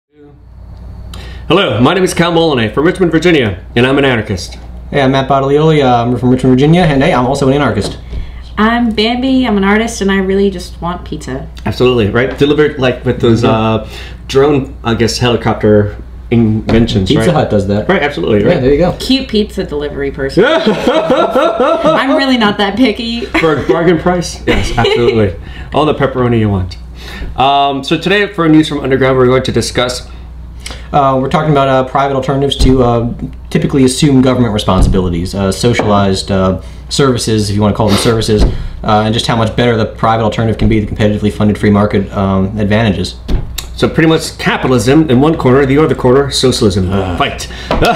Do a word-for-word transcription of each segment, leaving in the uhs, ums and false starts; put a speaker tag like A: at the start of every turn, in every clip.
A: Hello, my name is Kal Molinet from Richmond, Virginia, and I'm an anarchist.
B: Hey, I'm Matt Battaglioli. Uh, I'm from Richmond, Virginia, and hey, I'm also an anarchist.
C: I'm Bambi, I'm an artist, and I really just want pizza.
A: Absolutely, right? Delivered like with those uh, drone, I guess, helicopter inventions,
B: Pizza
A: right?
B: Hut does that.
A: Right, absolutely, right?
B: Yeah, there you go.
C: Cute pizza delivery person. I'm really not that picky.
A: For a bargain price? Yes, absolutely. All the pepperoni you want. Um, so today, for News from Underground, we're going to discuss
B: Uh, we're talking about uh, private alternatives to uh, typically assume government responsibilities, uh, socialized uh, services, if you want to call them services, uh, and just how much better the private alternative can be, the competitively funded free market um, advantages.
A: So pretty much capitalism in one corner, the other corner, socialism. Uh. Fight.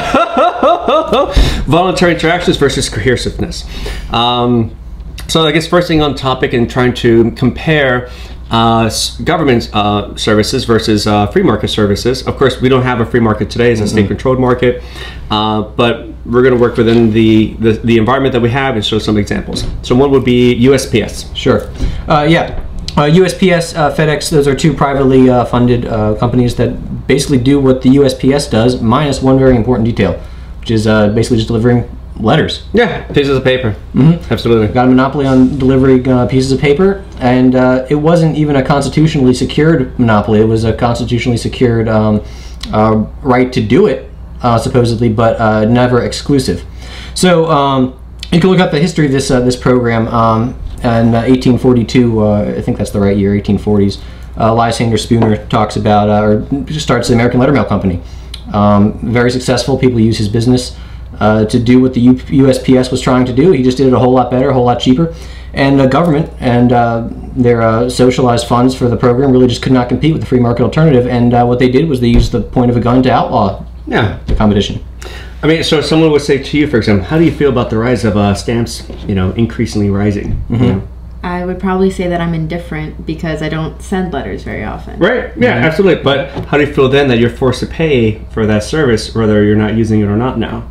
A: Voluntary interactions versus cohesiveness. Um, so I guess first thing on topic and trying to compare Uh, government uh, services versus uh, free market services. Of course, we don't have a free market today; it's a mm-hmm. state-controlled market. Uh, but we're going to work within the, the the environment that we have and show some examples. So one would be U S P S.
B: Sure. Uh, yeah. Uh, U S P S, uh, FedEx, those are two privately uh, funded uh, companies that basically do what the U S P S does, minus one very important detail, which is uh, basically just delivering letters.
A: Yeah, pieces of paper. Mm-hmm. Absolutely.
B: Got a monopoly on delivering uh, pieces of paper, and uh, it wasn't even a constitutionally secured monopoly. It was a constitutionally secured um, uh, right to do it, uh, supposedly, but uh, never exclusive. So um, you can look up the history of this uh, this program. Um, in uh, eighteen forty-two, uh, I think that's the right year, eighteen forties. Uh, Lysander Spooner talks about, uh, or starts the American Letter Mail Company. Um, very successful. People use his business Uh, to do what the U S P S was trying to do. He just did it a whole lot better, a whole lot cheaper. And the government and uh, their uh, socialized funds for the program really just could not compete with the free market alternative. And uh, what they did was they used the point of a gun to outlaw
A: yeah.
B: the competition.
A: I mean, so someone would say to you, for example, how do you feel about the rise of uh, stamps, you know, increasingly rising? Mm-hmm. You know?
C: I would probably say that I'm indifferent because I don't send letters very often.
A: Right, yeah, mm-hmm. absolutely. But how do you feel then that you're forced to pay for that service, whether you're not using it or not now?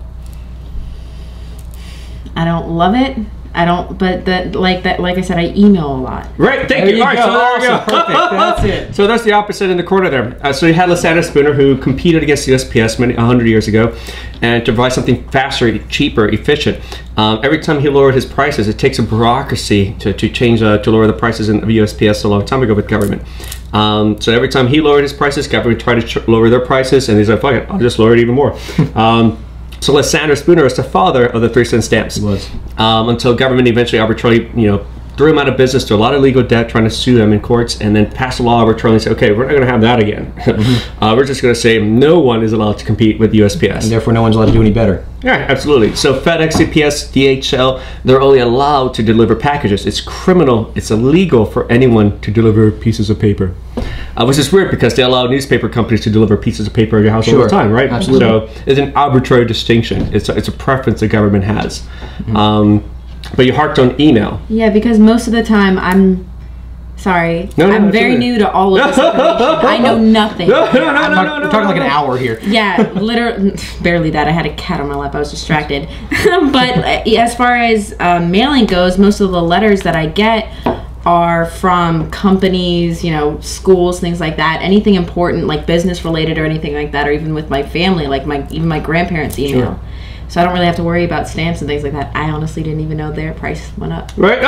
C: I don't love it. I don't, but that, like that, like I said, I email a lot.
A: Right, thank
B: there
A: you.
B: you
A: All right,
B: go.
A: so there we go.
B: Perfect. That's it.
A: So that's the opposite in the corner there. Uh, so you had Lysander Spooner, who competed against the U S P S many a hundred years ago, and to provide something faster, cheaper, efficient. Um, every time he lowered his prices, it takes a bureaucracy to to change uh, to lower the prices in the U S P S a long time ago with government. Um, so every time he lowered his prices, government tried to lower their prices, and he's like, "Fuck it, I'll just lower it even more." um, So Lysander Spooner was the father of the three cent stamps.
B: He was.
A: Um, until government eventually arbitrarily, you know, threw him out of business to a lot of legal debt, trying to sue them in courts, and then passed a law arbitrarily and said, okay, we're not going to have that again. Mm-hmm. uh, we're just going to say no one is allowed to compete with U S P S.
B: And therefore no one's allowed to do any better.
A: Yeah, absolutely. So FedEx, C P S, D H L, they're only allowed to deliver packages. It's criminal, it's illegal for anyone to deliver pieces of paper. Uh, which is weird because they allow newspaper companies to deliver pieces of paper in your house sure. all the time, right?
B: Absolutely.
A: So it's an arbitrary distinction. It's a, it's a preference the government has. Mm-hmm. um, but you harked on email.
C: Yeah, because most of the time I'm sorry.
A: No, no,
C: I'm
A: no,
C: very new to all of this information. I know nothing.
A: No, no, no, no,
B: I'm
A: no, no,
B: We're talking
A: no,
B: like
A: no.
B: an hour here.
C: Yeah, literally, barely that. I had a cat on my lap. I was distracted. But as far as uh, mailing goes, most of the letters that I get are from companies, you know, schools, things like that. Anything important, like business related or anything like that, or even with my family, like my even my grandparents' email. Sure. So I don't really have to worry about stamps and things like that. I honestly didn't even know their price went up.
A: Right?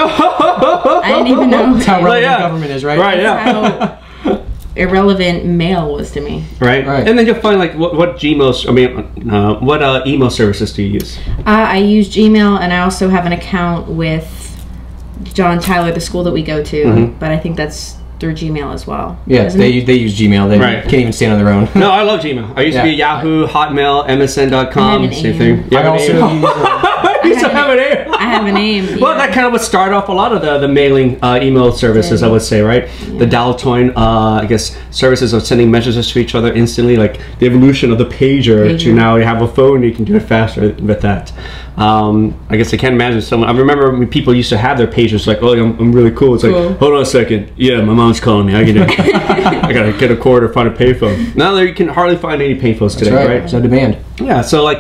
C: I didn't even know.
B: That's how relevant
A: yeah.
B: government is, right?
A: Right, yeah.
C: That's how irrelevant mail was to me.
A: Right,
B: right.
A: And then you'll find like what, what Gmails, I mean, uh, what uh, email services do you use?
C: Uh, I use Gmail, and I also have an account with John Tyler, the school that we go to, mm-hmm. but I think that's through Gmail as well.
B: Yeah, they
C: it?
B: they use Gmail. They
A: right.
B: can't even stand on their own.
A: No, I love Gmail. I used yeah. to be Yahoo, Hotmail, M S N dot com, same thing. You
B: I also use,
A: uh, you still have a name.
C: I have a name. Yeah.
A: Well, that kind of would start off a lot of the, the mailing uh, email services, yeah. I would say, right? Yeah. The Litecoin, uh, I guess, services of sending messages to each other instantly, like the evolution of the pager, pager. to now you have a phone, you can do it faster with that. Um, I guess I can't imagine someone. I remember when people used to have their pages like, "Oh, I'm, I'm really cool." It's cool. Like, hold on a second. Yeah, my mom's calling me. I gotta, I gotta get a cord or find a payphone. Now there you can hardly find any payphones today,
B: right.
A: right?
B: There's no demand.
A: Yeah. So like,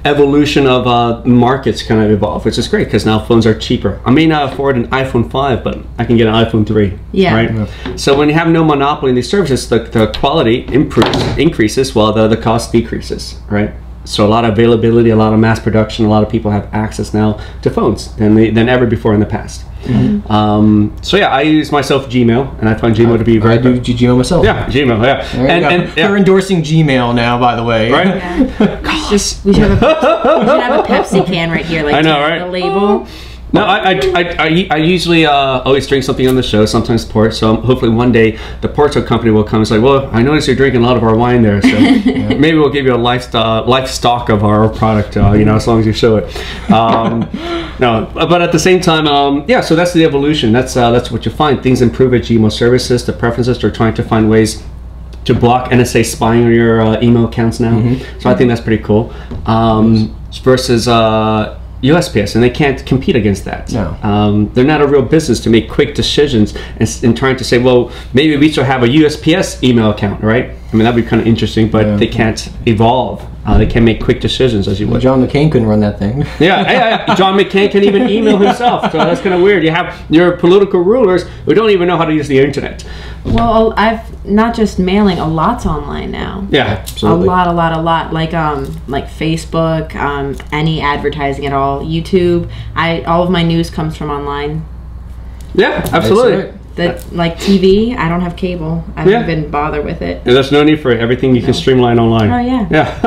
A: evolution of uh, markets kind of evolve, which is great because now phones are cheaper. I may not afford an iPhone five, but I can get an iPhone three.
C: Yeah.
A: Right. Yeah. So when you have no monopoly in these services, the, the quality improves, increases, while the the cost decreases. Right. So a lot of availability, a lot of mass production, a lot of people have access now to phones than they, than ever before in the past. Mm-hmm. um, so yeah, I use myself Gmail, and I find Gmail to be very.
B: I do good. Gmail myself.
A: Yeah, Gmail. Yeah,
B: and, and yeah. They're endorsing Gmail now, by the way.
A: Right?
C: Yeah. Just we should, have a, we should have a Pepsi can right here, like
A: I know, right?
C: The label.
A: No, I, I, I, I, I usually uh, always drink something on the show, sometimes port, so hopefully one day the Porto company will come and say, well, I noticed you're drinking a lot of our wine there, so yeah. maybe we'll give you a life, uh, life stock of our product, uh, you know, as long as you show it. Um, no, but at the same time, um, yeah, so that's the evolution. That's, uh, that's what you find. Things improve at Gmail services, the preferences, they're trying to find ways to block N S A spying on your uh, email accounts now. Mm-hmm. So I think that's pretty cool. Um, versus... Uh, U S P S, and they can't compete against that.
B: No.
A: Um, they're not a real business to make quick decisions and, and trying to say, well, maybe we should have a U S P S email account, right? I mean, that'd be kind of interesting, but yeah. they can't evolve. Uh, they can't make quick decisions as you would.
B: John McCain couldn't run that thing.
A: yeah, yeah, yeah, John McCain can even email himself, so that's kind of weird. You have your political rulers who don't even know how to use the internet.
C: Well, I've not just mailing, a lot's online now.
A: Yeah, absolutely.
C: A lot, a lot, a lot. Like um, like Facebook, um, any advertising at all, YouTube. I all of my news comes from online.
A: Yeah, absolutely.
C: That like T V, I don't have cable. I don't yeah. even bother with it.
A: And there's no need for it. Everything you no. can streamline online.
C: Oh yeah.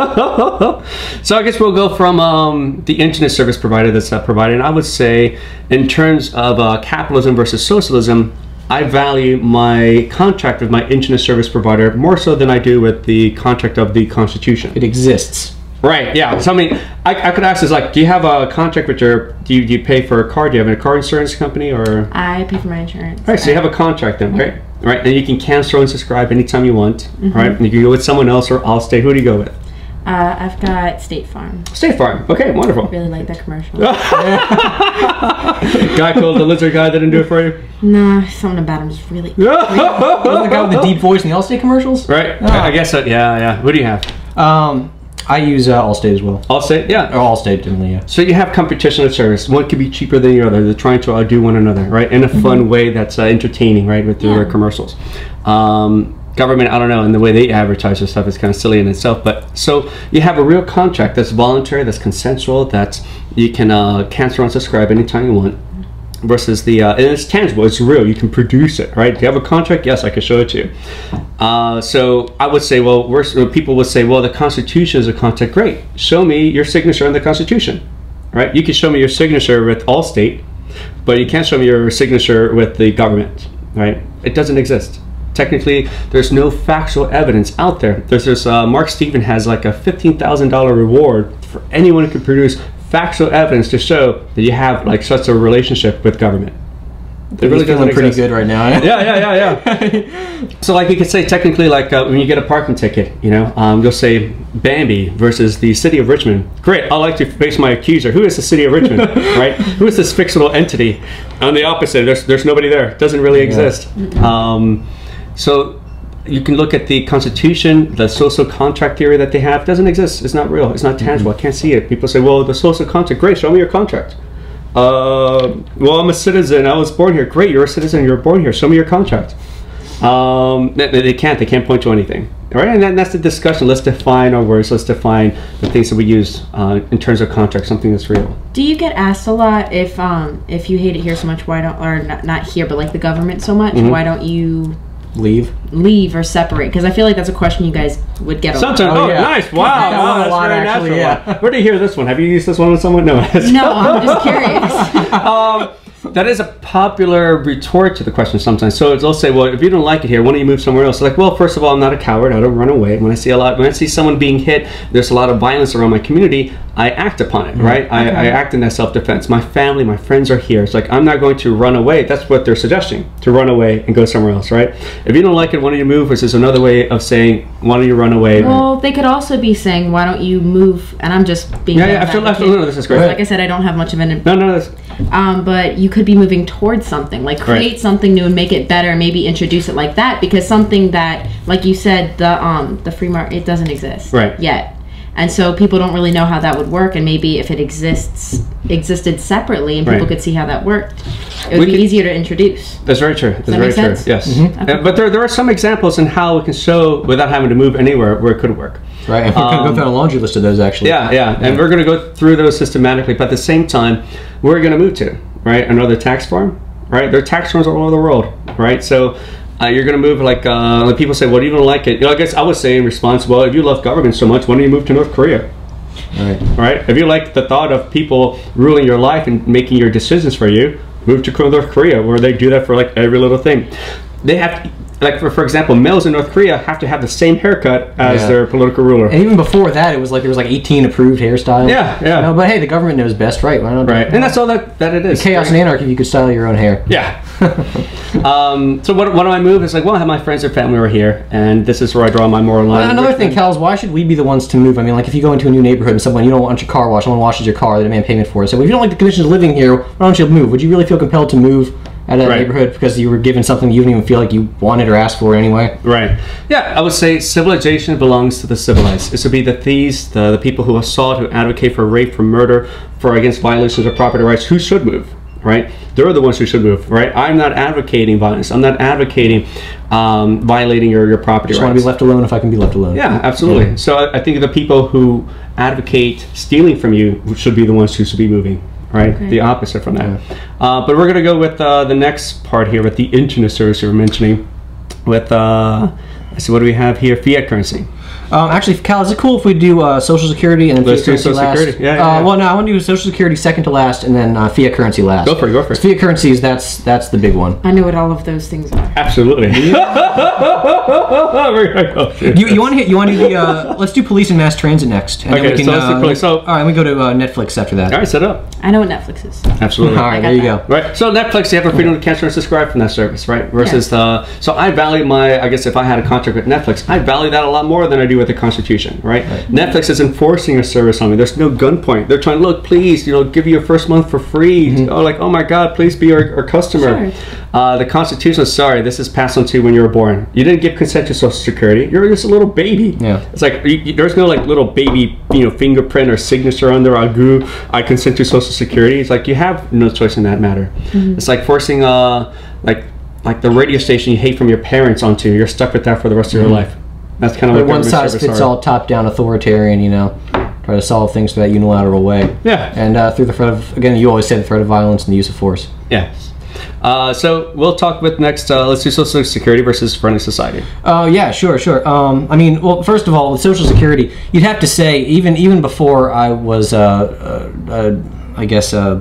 A: Yeah. So I guess we'll go from um, the internet service provider that's uh, provided. I would say, in terms of uh, capitalism versus socialism, I value my contract with my internet service provider more so than I do with the contract of the Constitution.
B: It exists.
A: Right, yeah. So I mean, I, I could ask this, like, do you have a contract with your, do you, do you pay for a car? Do you have a car insurance company or?
C: I pay for my insurance.
A: Right, so you have a contract then, right? Right, and you can cancel and subscribe anytime you want, mm-hmm. right? And you can go with someone else or Allstate. Who do you go with?
C: Uh, I've got State Farm.
A: State Farm, okay, wonderful.
C: I really like that commercial.
A: Guy called the lizard guy that didn't do it for you?
C: Nah, something about him just really...
B: Wasn't the guy with the deep voice in the Allstate commercials?
A: Right, oh. I guess so, yeah, yeah. Who do you have?
B: Um... I use uh, Allstate as well.
A: Allstate, yeah.
B: Or Allstate, generally, yeah.
A: So you have competition of service. One could be cheaper than the other. They're trying to outdo one another, right? In a mm-hmm. fun way that's uh, entertaining, right? With their yeah. commercials. Um, government, I don't know, and the way they advertise their stuff is kind of silly in itself. But so you have a real contract that's voluntary, that's consensual, that you can uh, cancel and subscribe anytime you want. Versus the, uh, and it's tangible, it's real, you can produce it, right? Do you have a contract? Yes, I can show it to you. Uh, so I would say, well, we're, people would say, well, the Constitution is a contract. Great, show me your signature on the Constitution, right? You can show me your signature with Allstate, but you can't show me your signature with the government, right? It doesn't exist. Technically, there's no factual evidence out there. There's this, uh, Mark Steven has like a fifteen thousand dollar reward for anyone who can produce factual evidence to show that you have like such a relationship with government.
B: It really feeling pretty good right now.
A: yeah, yeah, yeah, yeah. So like you could say technically like uh, when you get a parking ticket, you know, um, you'll say Bambi versus the city of Richmond. Great, I like to face my accuser. Who is the city of Richmond, right? Who is this fictional entity? On the opposite, there's, there's nobody there. It doesn't really exist. Yeah. Um, so you can look at the Constitution, the social contract theory that they have. It doesn't exist. It's not real. It's not tangible. I can't see it. People say, well, the social contract, great, show me your contract. Uh, well, I'm a citizen. I was born here. Great, you're a citizen. You were born here. Show me your contract. Um, they, they can't. They can't point to anything. Right? And that, that's the discussion. Let's define our words. Let's define the things that we use uh, in terms of contract, something that's real.
C: Do you get asked a lot if um, if you hate it here so much, why don't, or not, not here, but like the government so much, mm-hmm. why don't you...
B: Leave?
C: Leave or separate? Because I feel like that's a question you guys would get a lot.
A: Sometimes, oh, yeah. Nice, wow, wow, that's a lot, very actually, natural. Yeah. Where did you hear this one? Have you used this one with someone? No.
C: No, I'm just curious.
A: um, that is a popular retort to the question sometimes. So they'll say, well, if you don't like it here, why don't you move somewhere else? Like, well, first of all, I'm not a coward. I don't run away. When I see a lot, when I see someone being hit, there's a lot of violence around my community, I act upon it, mm-hmm. right? I, okay. I act in that self-defense. My family, my friends are here. It's like, I'm not going to run away. That's what they're suggesting, to run away and go somewhere else, right? If you don't like it, why don't you move? Which is another way of saying, why don't you run away?
C: Well, they could also be saying, why don't you move? And I'm just being...
A: Yeah, yeah, absolutely. No, no, this is great.
C: Like I said, I don't have much of an...
A: No, no, that's...
C: Um, but you could be moving towards something, like create right. something new and make it better, maybe introduce it like that, because something that, like you said, the um the free market, it doesn't exist
A: right
C: yet. And so people don't really know how that would work, and maybe if it exists existed separately and people
A: Right.
C: could see how that worked, it would
A: We
C: be
A: could-
C: easier to introduce.
A: That's very true. That's
C: that
A: very
C: make
A: true.
C: sense?
A: Yes.
B: Mm-hmm.
A: Uh, but there, there are some examples in how we can show without having to move anywhere where it could work.
B: Right, and we're going to go through a laundry list of those, actually.
A: Yeah, yeah, and we're going to go through those systematically. But at the same time, where are we going to move to? Right, another tax form. Right, there are tax forms all over the world. Right, so. Uh, you're going to move like, uh, when people say, well, do you don't like it? You know, I guess I would say in response, well, if you love government so much, why don't you move to North Korea?
B: Right.
A: Right? If you like the thought of people ruling your life and making your decisions for you, move to North Korea, where they do that for like every little thing. They have to, like for, for example, males in North Korea have to have the same haircut as
B: Yeah.
A: their political ruler.
B: And even before that, it was like there was like eighteen approved hairstyles.
A: Yeah, yeah.
B: You know, but hey, the government knows best, right? Why not?
A: Right, and that's all that, that it is.
B: Chaos and anarchy if you could style your own hair.
A: Yeah. um, so what, what do I move? It's like, well, I have my friends or family over here, and this is where I draw my moral line.
B: Well, another thing, Cal, is why should we be the ones to move? I mean, like if you go into a new neighborhood and someone, you don't want your car washed, someone washes your car, they demand payment for it. So if you don't like the conditions of living here, why don't you move? Would you really feel compelled to move out of that
A: Right.
B: neighborhood because you were given something you didn't even feel like you wanted or asked for anyway?
A: Right. Yeah, I would say civilization belongs to the civilized. This would be the thieves, the, the people who assault, who advocate for rape, for murder, for against violations of property rights, who should move, right? They're the ones who should move, right? I'm not advocating violence. I'm not advocating um, violating your, your property
B: Just
A: rights.
B: want to be left alone if I can be left alone.
A: Yeah, absolutely.
B: Yeah.
A: So I, I think the people who advocate stealing from you should be the ones who should be moving. Right,
C: Okay.
A: the opposite from that. Uh, but we're going to go with uh, the next part here with the internet service you were mentioning. With, uh, let's see, what do we have here? Fiat currency.
B: Um, actually, Cal, is it cool if we do uh, Social Security and then
A: Let's
B: fiat
A: do
B: currency
A: Social
B: last?
A: Security. Yeah, yeah,
B: uh,
A: yeah.
B: Well, no, I want to do Social Security second to last, and then uh, fiat currency last.
A: Go for it, go for it.
B: Fiat currencies, that's that's the big one.
C: I know what all of those things are.
A: Absolutely. We're gonna go through
B: You, you
A: this.
B: want to hit? You want to do the? Uh, let's do police and mass transit next. And
A: Okay,
B: then we can,
A: so let's do
B: uh,
A: police. So-
B: all right, we go to uh, Netflix after that.
A: All right, set up.
C: I know what Netflix is.
A: Absolutely.
B: All right,
C: got
B: there you
C: that.
B: go.
A: Right. So Netflix, you have the freedom to cancel and subscribe from that service, right? Versus the. So I value my. I guess if I had a contract with Netflix, I value that a lot more than I do with the Constitution, right? Netflix is enforcing a service on me. There's no gunpoint. They're trying to look, please, you know, give you your first month for free.
B: Mm-hmm.
A: Oh, like, oh my God, please be our, our customer.
C: Sure.
A: Uh, the Constitution is sorry. This is passed on to you when you were born. You didn't give consent to Social Security. You're just a little baby.
B: Yeah.
A: It's like you, you, there's no like little baby, you know, fingerprint or signature on there. I agree. I consent to Social Security. It's like you have no choice in that matter.
C: Mm-hmm.
A: It's like forcing, uh, like, like the radio station you hate from your parents onto. You're stuck with that for the rest of your life. That's kind of
B: But
A: what
B: one
A: government
B: size
A: service
B: fits
A: are.
B: all, top-down authoritarian. You know, try to solve things through that unilateral way.
A: Yeah.
B: And uh, through the threat of, again, you always say the threat of violence and the use of force.
A: Yeah. Uh, so we'll talk with next. Uh, let's do Social Security versus friendly society.
B: Oh yeah, sure, sure. Um, I mean, well, first of all, with Social Security, you'd have to say even even before I was, uh, uh, uh, I guess, uh,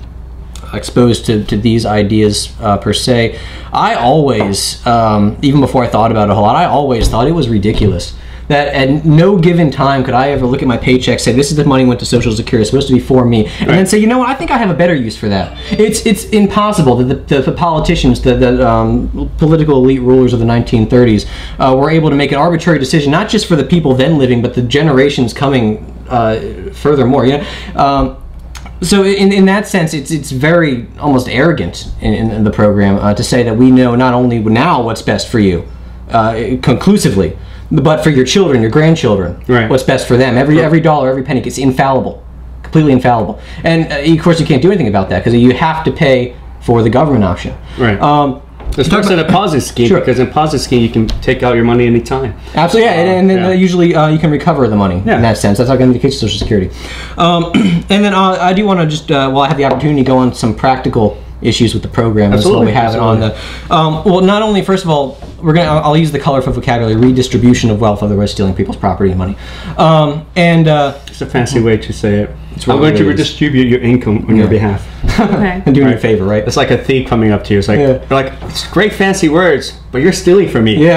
B: exposed to, to these ideas uh, per se, I always, um, even before I thought about it a whole lot, I always thought it was ridiculous that at no given time could I ever look at my paycheck, say this is the money went to Social Security, it's supposed to be for me, and then say, you know what, I think I have a better use for that. It's it's impossible that the, the, the politicians, the, the um, political elite rulers of the nineteen thirties uh, were able to make an arbitrary decision, not just for the people then living, but the generations coming uh, furthermore. You know. Um, So in, in that sense, it's it's very almost arrogant in, in the program uh, to say that we know not only now what's best for you, uh, conclusively, but for your children, your grandchildren,
A: Right.
B: what's best for them. Every every dollar, every penny is infallible, completely infallible. And uh, of course, you can't do anything about that because you have to pay for the government option.
A: Right.
B: Um,
A: There's first a deposit scheme
B: Sure.
A: because in deposit scheme you can take out your money anytime.
B: Absolutely, yeah, and, and then
A: Yeah.
B: uh, usually uh, you can recover the money
A: Yeah.
B: in that sense. That's not going to be the case with Social Security. Um, and then uh, I do want to just, uh, while I have the opportunity, go on some practical issues with the program. That's what
A: Absolutely,
B: we have it on the. Um, well, not only, first of all, we're gonna. I'll I'll use the colorful vocabulary: redistribution of wealth, otherwise stealing people's property and money. Um, and uh,
A: It's a fancy way to say it.
B: It's
A: I'm
B: really
A: going to
B: what it is.
A: redistribute your income on your
B: Yeah.
A: behalf.
C: Okay.
B: and doing you a
A: Right.
B: favor, right?
A: It's like a thief coming up to you. It's like,
B: Yeah.
A: you're like, it's great fancy words, but you're stealing from me.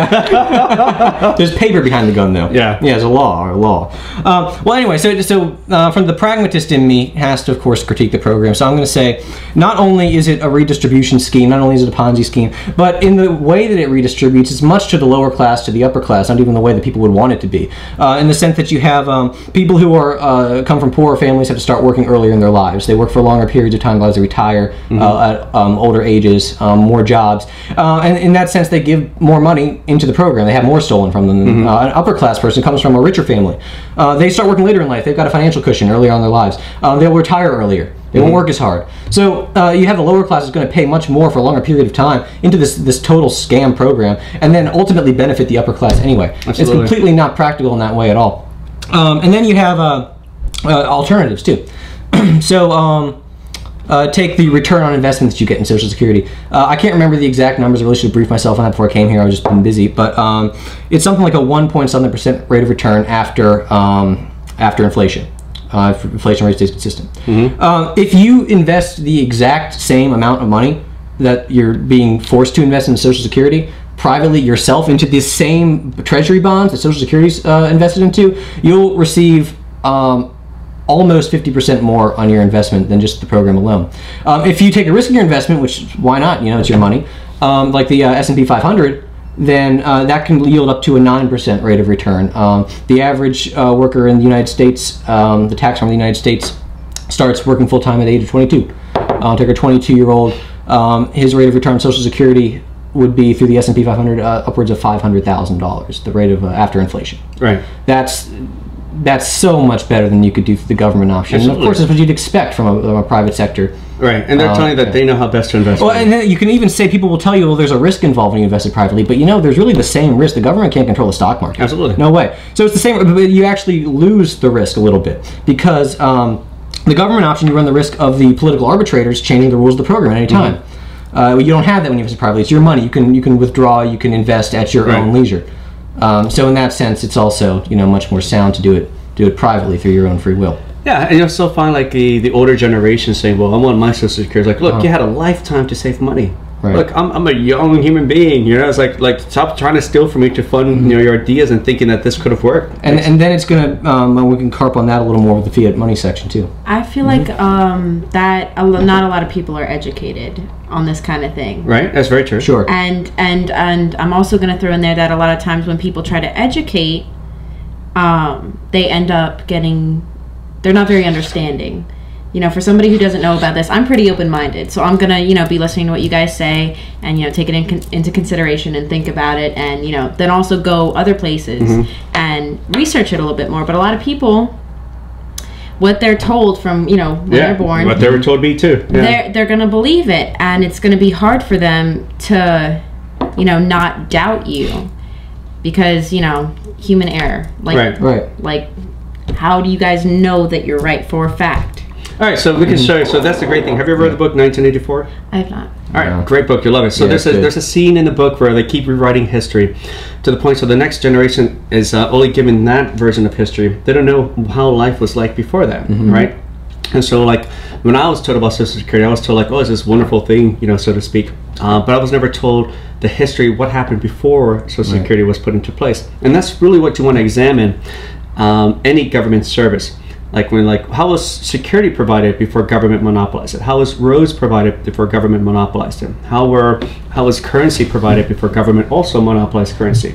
B: Yeah. There's paper behind the gun, though.
A: Yeah.
B: Yeah, there's a law or a law. Um, well, anyway, so so uh, from the pragmatist in me has to, of course, critique the program. So I'm going to say, not only is it a redistribution scheme, not only is it a Ponzi scheme, but in the way that it redistributes, it's much to the lower class, to the upper class, not even the way that people would want it to be. Uh, in the sense that you have um, people who are uh, come from poorer families, families have to start working earlier in their lives. They work for longer periods of time as they retire mm-hmm. uh, at um, older ages, um, more jobs. Uh, and in that sense, they give more money into the program. They have more stolen from them. Mm-hmm. uh, an upper class person comes from a richer family. Uh, they start working later in life. They've got a financial cushion earlier on in their lives. Uh, they'll retire earlier. They won't work as hard. So uh, you have the lower class is going to pay much more for a longer period of time into this this total scam program, and then ultimately benefit the upper class anyway. Absolutely. It's completely not practical in that way at all. Um, and then you have uh, uh, alternatives too. so um, uh, take the return on investment that you get in Social Security. Uh, I can't remember the exact numbers. I really should have briefed myself on that before I came here. I was just been busy. But um, it's something like a one point seven percent rate of return after um, after inflation. Uh, if inflation rate stays consistent. Mm-hmm. uh, if you invest the exact same amount of money that you're being forced to invest in Social Security privately yourself into the same treasury bonds that Social Security's uh, invested into, you'll receive um, almost fifty percent more on your investment than just the program alone. Um, if you take a riskier investment, which why not? You know, it's your money, um, like the uh, S and P five hundred. Then uh, that can yield up to a nine percent rate of return. Um, the average uh, worker in the United States, um, the tax firm in the United States, starts working full-time at the age of twenty-two. Uh, take a twenty-two-year-old, um, his rate of return on Social Security would be through the S and P five hundred uh, upwards of five hundred thousand dollars, the rate of uh, after inflation. Right. That's that's so much better than you could do through the government option. Absolutely. And of course, that's what you'd expect from a, from a private sector. Right, and they're uh, telling you that yeah. they know how best to invest. Well, and then you can even say, people will tell you, well, there's a risk involved when you invest it privately, but you know, there's really the same risk. The government can't control the stock market. Absolutely. No way. So it's the same, but you actually lose the risk a little bit, because um, the government option, you run the risk of the political arbitrators changing the rules of the program at any time. Mm-hmm. uh, you don't have that when you invest it privately. It's your money. You can you can withdraw, you can invest at your right. own leisure. Um, so in that sense, it's also, you know, much more sound to do it do it privately through your own free will. Yeah, and you'll still find like the, the older generation saying, well, I want my Social Security. Like, look, oh. you had a lifetime to save money. Right. Look, I'm, I'm a young human being, you know. It's like like stop trying to steal from me to fund mm-hmm. you know, your ideas and thinking that this could have worked. And and then it's gonna um, we can carp on that a little more with the fiat money section too. I feel mm-hmm. like um, that a, not a lot of people are educated on this kind of thing. Right, that's very true. Sure. And and and I'm also gonna throw in there that a lot of times when people try to educate, um, they end up getting. They're not very understanding. You know, for somebody who doesn't know about this, I'm pretty open-minded. So I'm going to, you know, be listening to what you guys say and, you know, take it in con- into consideration and think about it. And, you know, then also go other places mm-hmm. and research it a little bit more. But a lot of people, what they're told from, you know, when yeah, they're born. What they were told me too. Yeah. They're, they're going to believe it. And it's going to be hard for them to, you know, not doubt you. Because, you know, human error. Like, right, right. Like, how do you guys know that you're right for a fact? All right, so we can show you. So that's the great thing. Have you ever read the book nineteen eighty-four? I have not. All right, no. Great book. You'll love it. So yeah, there's a, there's a scene in the book where they keep rewriting history to the point so the next generation is uh, only given that version of history. They don't know how life was like before that, mm-hmm. right? And so, like, when I was told about Social Security, I was told, like, oh, it's this wonderful thing, you know, so to speak. Uh, but I was never told the history, what happened before Social right. Security was put into place. And that's really what you want to examine. Um, any government service, like when, like, how was security provided before government monopolized it? How was roads provided before government monopolized it? How were how was currency provided before government also monopolized currency?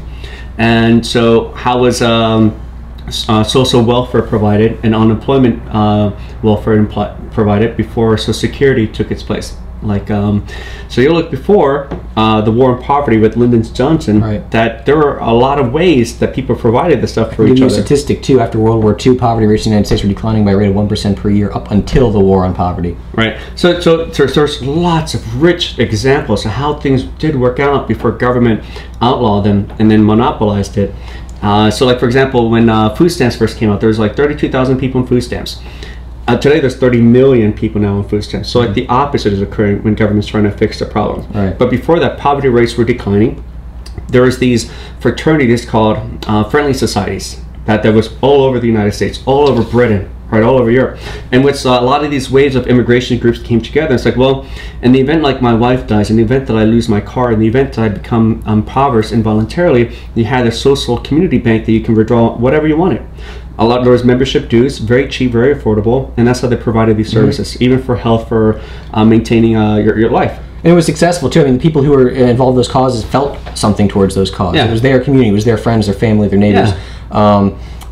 B: And so, how was um, uh, social welfare provided and unemployment uh, welfare impl- provided before Social Security took its place? Like, um, so you look before uh, the war on poverty with Lyndon Johnson, right. that there were a lot of ways that people provided the stuff for each other. A statistic too, after World War Two, poverty rates in the United States were declining by a rate of one percent per year up until the war on poverty. Right. So, so there's, there's lots of rich examples of how things did work out before government outlawed them and then monopolized it. Uh, so, like, for example, when uh, food stamps first came out, there was like thirty-two thousand people in food stamps. Uh, today there's thirty million people now on food stamps. So like the opposite is occurring when government's trying to fix the problem. Right. But before that, poverty rates were declining. There was these fraternities called uh, friendly societies that, that was all over the United States, all over Britain, right, all over Europe. And with uh, a lot of these waves of immigration groups came together. It's like, well, in the event like my wife dies, in the event that I lose my car, in the event that I become impoverished involuntarily, you had a social community bank that you can withdraw whatever you wanted. A lot, there was membership dues, very cheap, very affordable, and that's how they provided these services, mm-hmm. even for health, for uh, maintaining uh, your, your life. And it was successful too. I mean, the people who were involved in those causes felt something towards those causes. Yeah. It was their community, it was their friends, their family, their neighbors. Yeah. Um,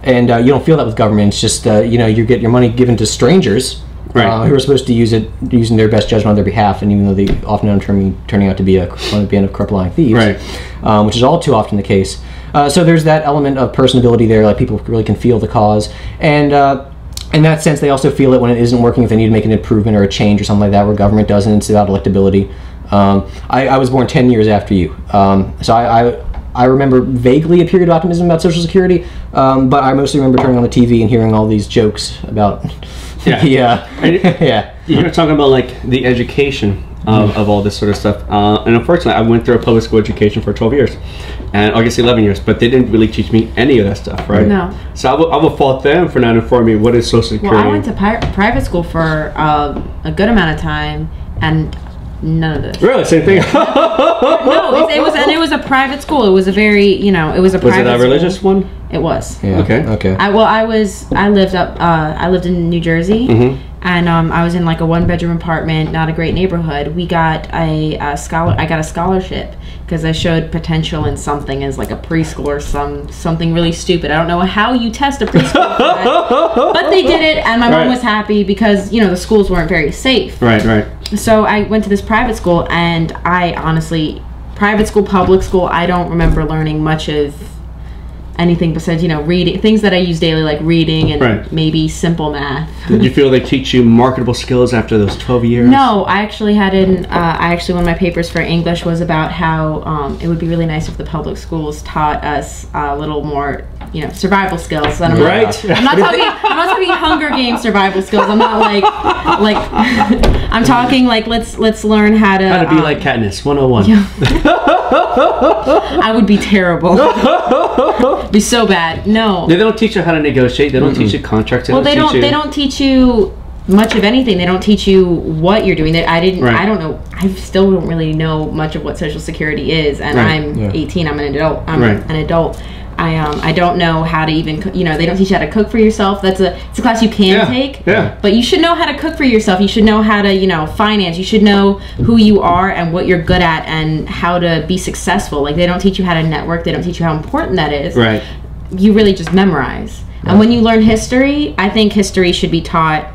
B: and uh, you don't feel that with government. It's just uh, you know, you get your money given to strangers.
A: Right.
B: Uh, who are supposed to use it using their best judgment on their behalf, and even though they often end up turning, turning out to be a on the end of corrupt lying thieves,
A: right.
B: um, which is all too often the case. Uh, so there's that element of personability there, like people really can feel the cause, and uh, in that sense, they also feel it when it isn't working, if they need to make an improvement or a change or something like that, where government doesn't. It's about electability. Um, I, I was born ten years after you, um, so I, I I remember vaguely a period of optimism about Social Security, um, but I mostly remember turning on the T V and hearing all these jokes about.
A: Yeah,
B: yeah, yeah.
A: You're talking about like the education of, mm. of all this sort of stuff, uh, and unfortunately, I went through a public school education for twelve years, and I guess eleven years, but they didn't really teach me any of that stuff, right?
C: No.
A: So I will, I will fault them for not informing me what is Social Security.
C: Well, I went to pi- private school for uh, a good amount of time, and none of this.
A: Really, same thing.
C: No, it, it was, and it was a private school. It was a very, you know, it was a
A: was
C: private.
A: Was it a religious
C: school.
A: one?
C: It was.
B: Yeah.
A: Okay.
B: Okay.
C: I well, I was. I lived up. Uh, I lived in New Jersey,
A: mm-hmm.
C: and um, I was in like a one-bedroom apartment, not a great neighborhood. We got a, a scholar. I got a scholarship because I showed potential in something as like a preschooler, some something really stupid. I don't know how you test a preschooler, for that, but they did it, and my
A: right.
C: mom was happy because you know the schools weren't very safe.
A: Right. Right.
C: So I went to this private school, and I honestly, private school, public school, I don't remember learning much of anything besides, you know, reading, things that I use daily, like reading and
A: right.
C: maybe simple math.
A: Did you feel they teach you marketable skills after those twelve years?
C: No, I actually had an, uh, I actually, one of my papers for English was about how um, it would be really nice if the public schools taught us a little more, you know, survival skills. And I'm
A: right.
C: Not, I'm not talking, I'm not talking Hunger Games survival skills. I'm not like, like, I'm talking like, let's, let's learn how to.
A: How to be
C: um,
A: like Katniss, one oh one.
C: Yeah. I would be terrible. Be so bad. No.
A: They don't teach you how to negotiate. They don't mm-hmm. teach you contracts. They
C: well,
A: don't
C: they don't.
A: You...
C: They don't teach you much of anything. They don't teach you what you're doing. They, I didn't.
A: Right.
C: I don't know. I still don't really know much of what Social Security is. And
A: right.
C: I'm
B: yeah.
C: eighteen. I'm an adult. I'm
A: right.
C: an adult. I um I don't know how to even cook. You know, they don't teach you how to cook for yourself. That's a it's a class you can
A: yeah.
C: take.
A: Yeah.
C: But you should know how to cook for yourself. You should know how to, you know, finance. You should know who you are and what you're good at and how to be successful. Like, they don't teach you how to network. They don't teach you how important that is.
A: Right.
C: You really just memorize. And when you learn history, I think history should be taught.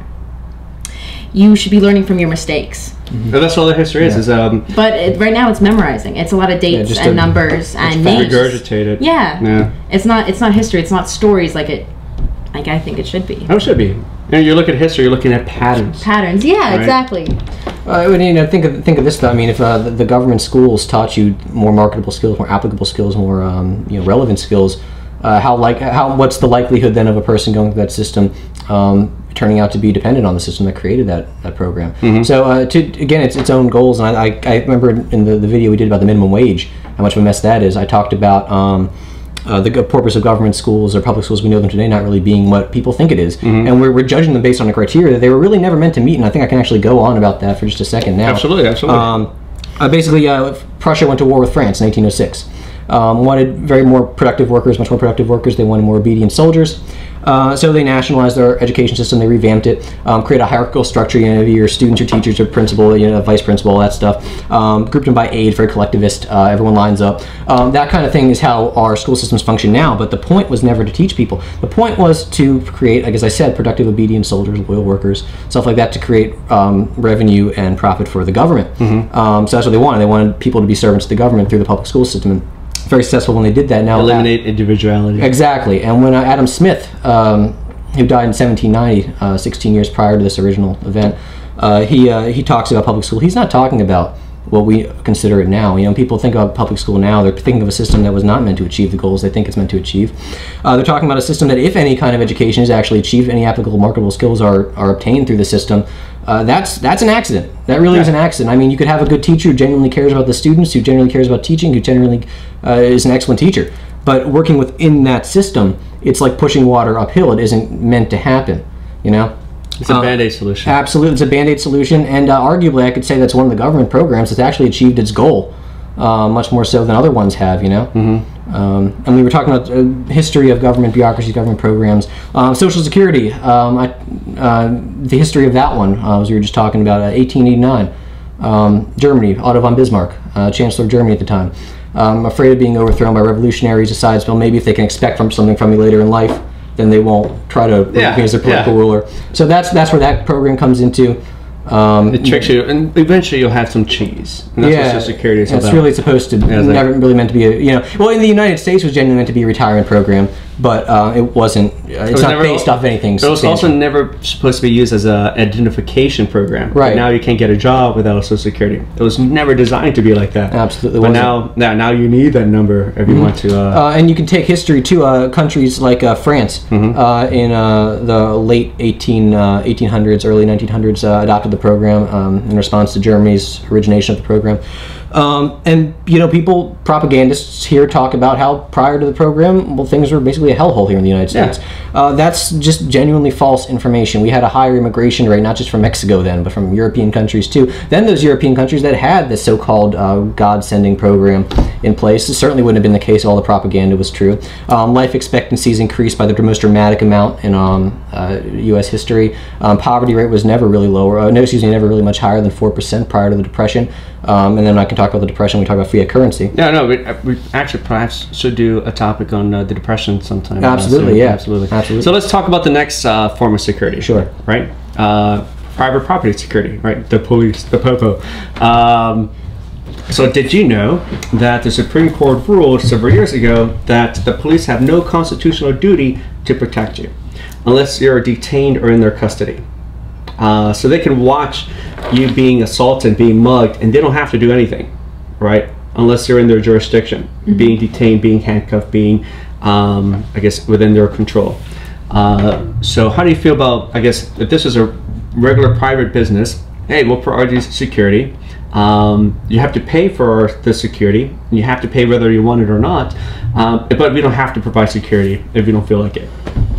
C: You should be learning from your mistakes.
A: Mm-hmm. Well, that's all the history is.
B: Yeah.
A: Is um.
C: But it, right now it's memorizing. It's a lot of dates
B: yeah,
C: and
B: a,
C: numbers and names.
A: Regurgitated.
C: Yeah.
A: Yeah.
C: It's not. It's not history. It's not stories like it. Like I think it should be.
A: Oh, it should be. You know, you're looking at history. You're looking at patterns.
C: Patterns. Yeah.
A: Right?
C: Exactly.
B: Uh, you know, think of think of this. Though. I mean, if uh, the, the government schools taught you more marketable skills, more applicable skills, more um, you know, relevant skills, uh, how like how what's the likelihood then of a person going through that system um, turning out to be dependent on the system that created that that program?
A: Mm-hmm.
B: So uh, to again, it's its own goals. And I I, I remember in the, the video we did about the minimum wage, how much of a mess that is. I talked about. Um, Uh, the purpose of government schools or public schools we know them today not really being what people think it is. Mm-hmm. And we're, we're judging them based on a criteria that they were really never meant to meet, and I think I can actually go on about that for just a second now.
A: Absolutely, absolutely.
B: Um, uh, basically, uh, Prussia went to war with France in eighteen oh six. Um, wanted very more productive workers, much more productive workers. They wanted more obedient soldiers. Uh, so they nationalized their education system, they revamped it, um, created a hierarchical structure, you know, your students, your teachers, your principal, you know, vice principal, all that stuff, um, grouped them by age, very collectivist, uh, everyone lines up. Um, that kind of thing is how our school systems function now, but the point was never to teach people. The point was to create, like as I said, productive, obedient soldiers, loyal workers, stuff like that, to create um, revenue and profit for the government. Mm-hmm. um, so that's what they wanted. They wanted people to be servants to the government through the public school system. And very successful when they did that. Now
A: eliminate
B: that,
A: individuality.
B: Exactly. And when uh, Adam Smith, um, who died in seventeen ninety, uh, sixteen years prior to this original event, uh, he uh, he talks about public school. He's not talking about what we consider it now. You know, people think about public school now, they're thinking of a system that was not meant to achieve the goals they think it's meant to achieve. Uh, they're talking about a system that, if any kind of education is actually achieved, any applicable marketable skills are, are obtained through the system, uh, that's that's an accident. That really yeah. is an accident. I mean, you could have a good teacher who genuinely cares about the students, who genuinely cares about teaching, who genuinely uh, is an excellent teacher. But working within that system, it's like pushing water uphill. It isn't meant to happen, you know?
A: It's a
B: uh,
A: Band-Aid solution.
B: Absolutely, it's a Band-Aid solution, and uh, arguably I could say that's one of the government programs that's actually achieved its goal, uh, much more so than other ones have, you know? Mm-hmm. um, and we were talking about uh, history of government bureaucracy, government programs. Um, Social Security, um, I, uh, the history of that one, uh, as we were just talking about, uh, eighteen eighty-nine, um, Germany, Otto von Bismarck, uh, Chancellor of Germany at the time. Um, afraid of being overthrown by revolutionaries, decides, well, maybe if they can expect from something from me later in life, then they won't try to
A: Yeah,
B: be as a political
A: yeah.
B: ruler. So that's that's where that program comes into. Um,
A: It tricks you, and eventually you'll have some cheese. And that's
B: yeah,
A: what Social Security is
B: it's
A: about.
B: really supposed to
A: Yeah, it's
B: never
A: like-
B: really meant to be a, you know, well, in the United States it was genuinely meant to be a retirement program, but uh, it wasn't, uh, it's
A: was
B: not
A: never-
B: based off anything
A: It was also
B: substantial.
A: never supposed to be used as a identification program.
B: Right.
A: But now you can't get a job without Social Security. It was never designed to be like that.
B: Absolutely
A: But
B: wasn't.
A: now, now, now you need that number if you want to. Uh,
B: Uh, and you can take history to uh, countries like uh, France
A: Mm-hmm.
B: uh, in uh, the late eighteen, uh, eighteen hundreds, early nineteen hundreds uh, adopted the program um, in response to Germany's origination of the program. Um, and, you know, people, propagandists here talk about how prior to the program, well, things were basically a hellhole here in the United
A: Yeah.
B: States. Uh, that's just genuinely false information. We had a higher immigration rate, not just from Mexico then, but from European countries too. Then those European countries that had the so-called uh, God-sending program in place, it certainly wouldn't have been the case if all the propaganda was true. Um, life expectancies increased by the most dramatic amount in um, uh, U S history. Um, poverty rate was never really lower, uh, no, excuse me, never really much higher than four percent prior to the Depression. Um, and then I can talk about the Depression, we talk about fiat currency.
A: no, no, we, we actually perhaps should do a topic on uh, the Depression sometime. uh,
B: Absolutely,
A: soon.
B: yeah.
A: Absolutely.
B: Absolutely.
A: So let's talk about the next uh, form of security.
B: Sure.
A: Right? Uh, private property security, right? The police, the popo. Um, so did you know that the Supreme Court ruled several years ago that the police have no constitutional duty to protect you unless you're detained or in their custody? Uh, so they can watch you being assaulted, being mugged, and they don't have to do anything, right? Unless you're in their jurisdiction, mm-hmm. being detained, being handcuffed, being, um, I guess, within their control. Uh, so how do you feel about, I guess, if this is a regular private business, hey, we'll provide you security. Um, you have to pay for the security, and you have to pay whether you want it or not, um, but we don't have to provide security if you don't feel like it.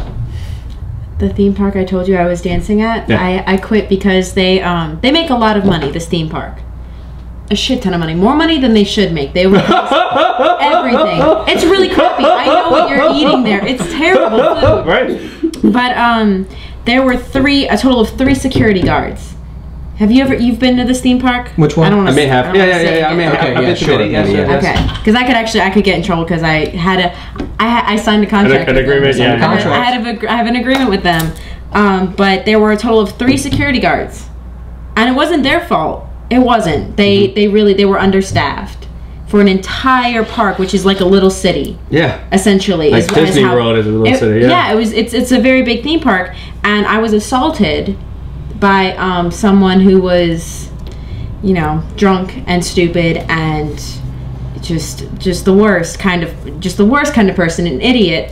C: The theme park I told you I was dancing at,
A: Yeah.
C: I, I quit because they um they make a lot of money, this theme park. A shit ton of money. More money than they should make. They would everything. It's really crappy. I know what you're eating there. It's terrible food.
A: Right.
C: But um there were three a total of three security guards. Have you ever you've been to this theme park?
B: Which one?
C: I don't
A: I
C: want
A: may have. Yeah, yeah, yeah, yeah. I may have.
B: Okay,
A: I've
B: yeah,
A: been to
B: sure,
A: many, yes,
B: maybe,
A: yes,
B: yeah.
A: yes.
C: Okay, because I could actually I could get in trouble because I had a I ha- I signed a contract.
A: An- an
C: with them.
A: agreement,
C: So
A: yeah.
C: I had,
B: Contract.
C: I, had a, I have an agreement with them, um, but there were a total of three security guards, and it wasn't their fault. It wasn't. They
A: Mm-hmm.
C: they really they were understaffed for an entire park, which is like a little city.
A: Yeah.
C: Essentially,
A: Like
C: is- is
A: Disney
C: how-
A: World is a little
C: it-
A: city, yeah.
C: Yeah, it was. It's it's a very big theme park, and I was assaulted by um, someone who was, you know, drunk and stupid and just just the worst kind of just the worst kind of person, an idiot.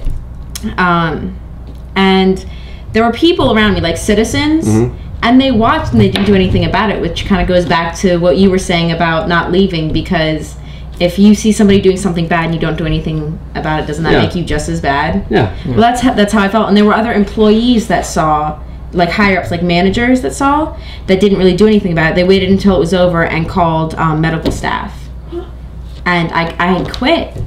C: Um, and there were people around me, like citizens,
A: Mm-hmm.
C: and they watched and they didn't do anything about it, which kind of goes back to what you were saying about not leaving, because if you see somebody doing something bad and you don't do anything about it, doesn't that
A: Yeah.
C: make you just as bad?
A: Yeah.
C: Well, that's how, that's how I felt. And there were other employees that saw, like higher ups, like managers that saw, that didn't really do anything about it. They waited until it was over and called um, medical staff. And I, I had quit.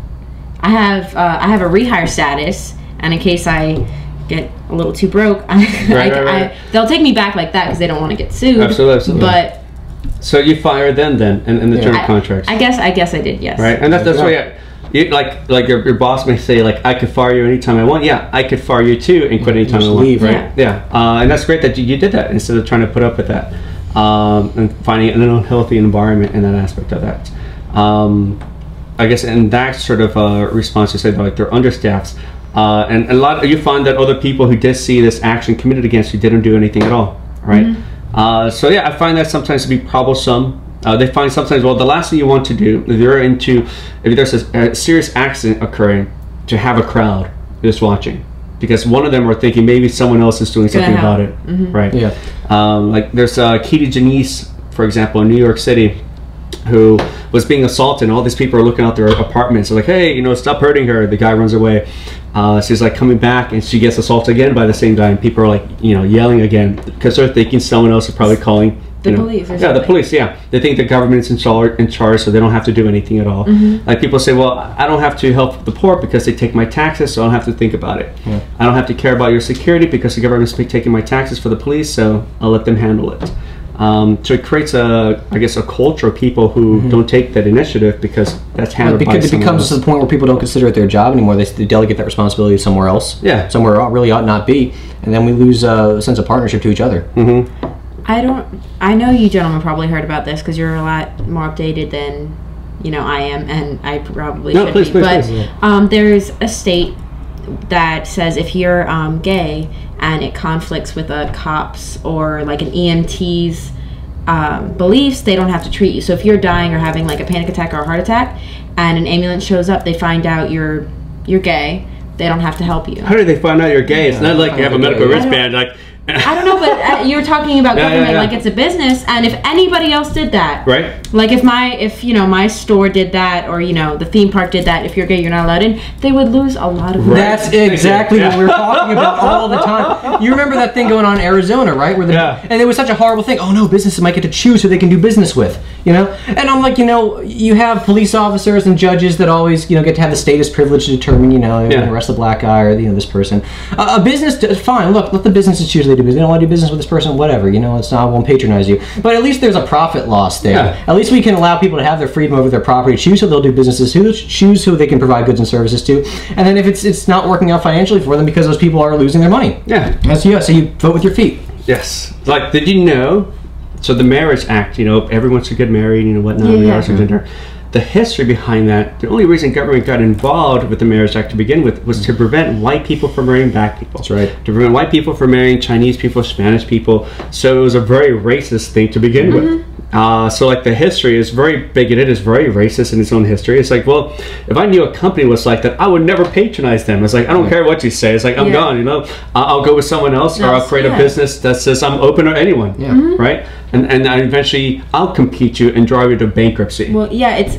C: I have uh, I have a rehire status, and in case I get a little too broke, I,
A: Right,
C: I,
A: right, right.
C: I, they'll take me back like that because they don't want to get sued.
A: Absolutely, absolutely.
C: But
A: So you fired them then in, in the
B: Yeah.
A: term
C: I,
A: of contracts,
C: I guess I guess I did, yes.
A: right? And that's that's
B: Yeah.
A: why you, like like your, your boss may say like I could fire you anytime I want. Yeah, I could fire you too and quit anytime
B: Just
A: I want.
B: leave.
A: Right? Yeah, uh, and that's great that you, you did that instead of trying to put up with that um, and finding an unhealthy environment in that aspect of that. Um, I guess in that sort of uh, response, you said like they're understaffed. Uh, and a lot, you find that other people who did see this action committed against you didn't do anything at all, right?
C: Mm-hmm.
A: Uh, so yeah, I find that sometimes to be troublesome. Uh, they find sometimes, well, the last thing you want to do, if you're into, if there's a, a serious accident occurring, to have a crowd just watching, because one of them are thinking maybe someone else is doing something
C: help.
A: about it,
C: Mhm.
A: right?
B: Yeah.
A: Um, like there's uh, Katie Janice, for example, in New York City, who was being assaulted, and all these people are looking out their apartments. They're like, hey, you know, stop hurting her. The guy runs away. Uh, she's like coming back, and she gets assaulted again by the same guy, and people are like, you know, yelling again because they're thinking someone else is probably calling.
C: The
A: you know,
C: police or
A: yeah, the
C: something.
A: police. Yeah, they think the government's in charge, in charge, so they don't have to do anything at all.
C: Mm-hmm.
A: Like people say, well, I don't have to help the poor because they take my taxes, so I don't have to think about it.
B: Yeah.
A: I don't have to care about your security because the government's taking my taxes for the police, so I'll let them handle it. Um, so it creates a, I guess, a culture of people who mm-hmm. don't take that initiative because that's handled
B: because
A: by
B: it becomes
A: else.
B: to the point where people don't consider it their job anymore. They, they delegate that responsibility somewhere else.
A: Yeah.
B: Somewhere it really ought not be, and then we lose uh, a sense of partnership to each other.
A: Mm-hmm.
C: I don't. I know you gentlemen probably heard about this because you're a lot more updated than, you know, I am, and I probably
A: no,
C: should
A: please,
C: be.
A: please,
C: but
A: please.
C: Um, there's a state that says if you're um, gay and it conflicts with a cop's or like an E M T's um, beliefs, they don't have to treat you. So if you're dying or having like a panic attack or a heart attack, and an ambulance shows up, they find out you're you're gay. They don't have to help you.
A: How do they find out you're gay? It's
B: Yeah,
A: not like you have a medical wristband. Like
C: I don't know, but uh, you're talking about
A: Yeah,
C: government
A: yeah, yeah.
C: like it's a business, and if anybody else did that,
A: right?
C: like if my, if you know, my store did that, or you know, the theme park did that, if you're gay, you're not allowed in, they would lose a lot of money.
B: That's exactly
A: Yeah.
B: what we're talking about all the time. You remember that thing going on in Arizona, right? Where the,
A: Yeah.
B: And it was such a horrible thing. Oh no, businesses might get to choose who they can do business with, you know? And I'm like, you know, you have police officers and judges that always, you know, get to have the status privilege to determine, you know,
A: Yeah.
B: arrest the black guy or, you know, this person. Uh, a business, fine, look, let the businesses choose who they do business. They don't want to do business with this person, whatever, you know, it's not, I won't patronize you. But at least there's a profit loss there.
A: Yeah.
B: At least we can allow people to have their freedom over their property, choose who they'll do businesses, who choose who they can provide goods and services to, and then if it's it's not working out financially for them because those people are losing their money.
A: Yeah.
B: That's yeah. So you vote with your feet.
A: Yes. Like, did you know? So the Marriage Act, you know, everyone should get married, you know, whatnot,
C: Yeah.
A: regardless of gender. The history behind that, the only reason government got involved with the Marriage Act to begin with was to prevent white people from marrying black people.
B: That's right.
A: To prevent white people from marrying Chinese people, Spanish people. So it was a very racist thing to begin
C: Mm-hmm.
A: with. Uh, so like the history is very bigoted, is very racist in its own history. It's like, well, if I knew a company was like that, I would never patronize them. It's like, I don't
B: Yeah.
A: care what you say. It's like, I'm
C: Yeah.
A: gone, you know. I- I'll go with someone else, or I'll
C: Else,
A: create
C: yeah.
A: a business that says I'm open to anyone.
B: Yeah.
C: Mm-hmm.
A: Right? And and I eventually I'll compete you and drive you to bankruptcy.
C: Well, yeah, it's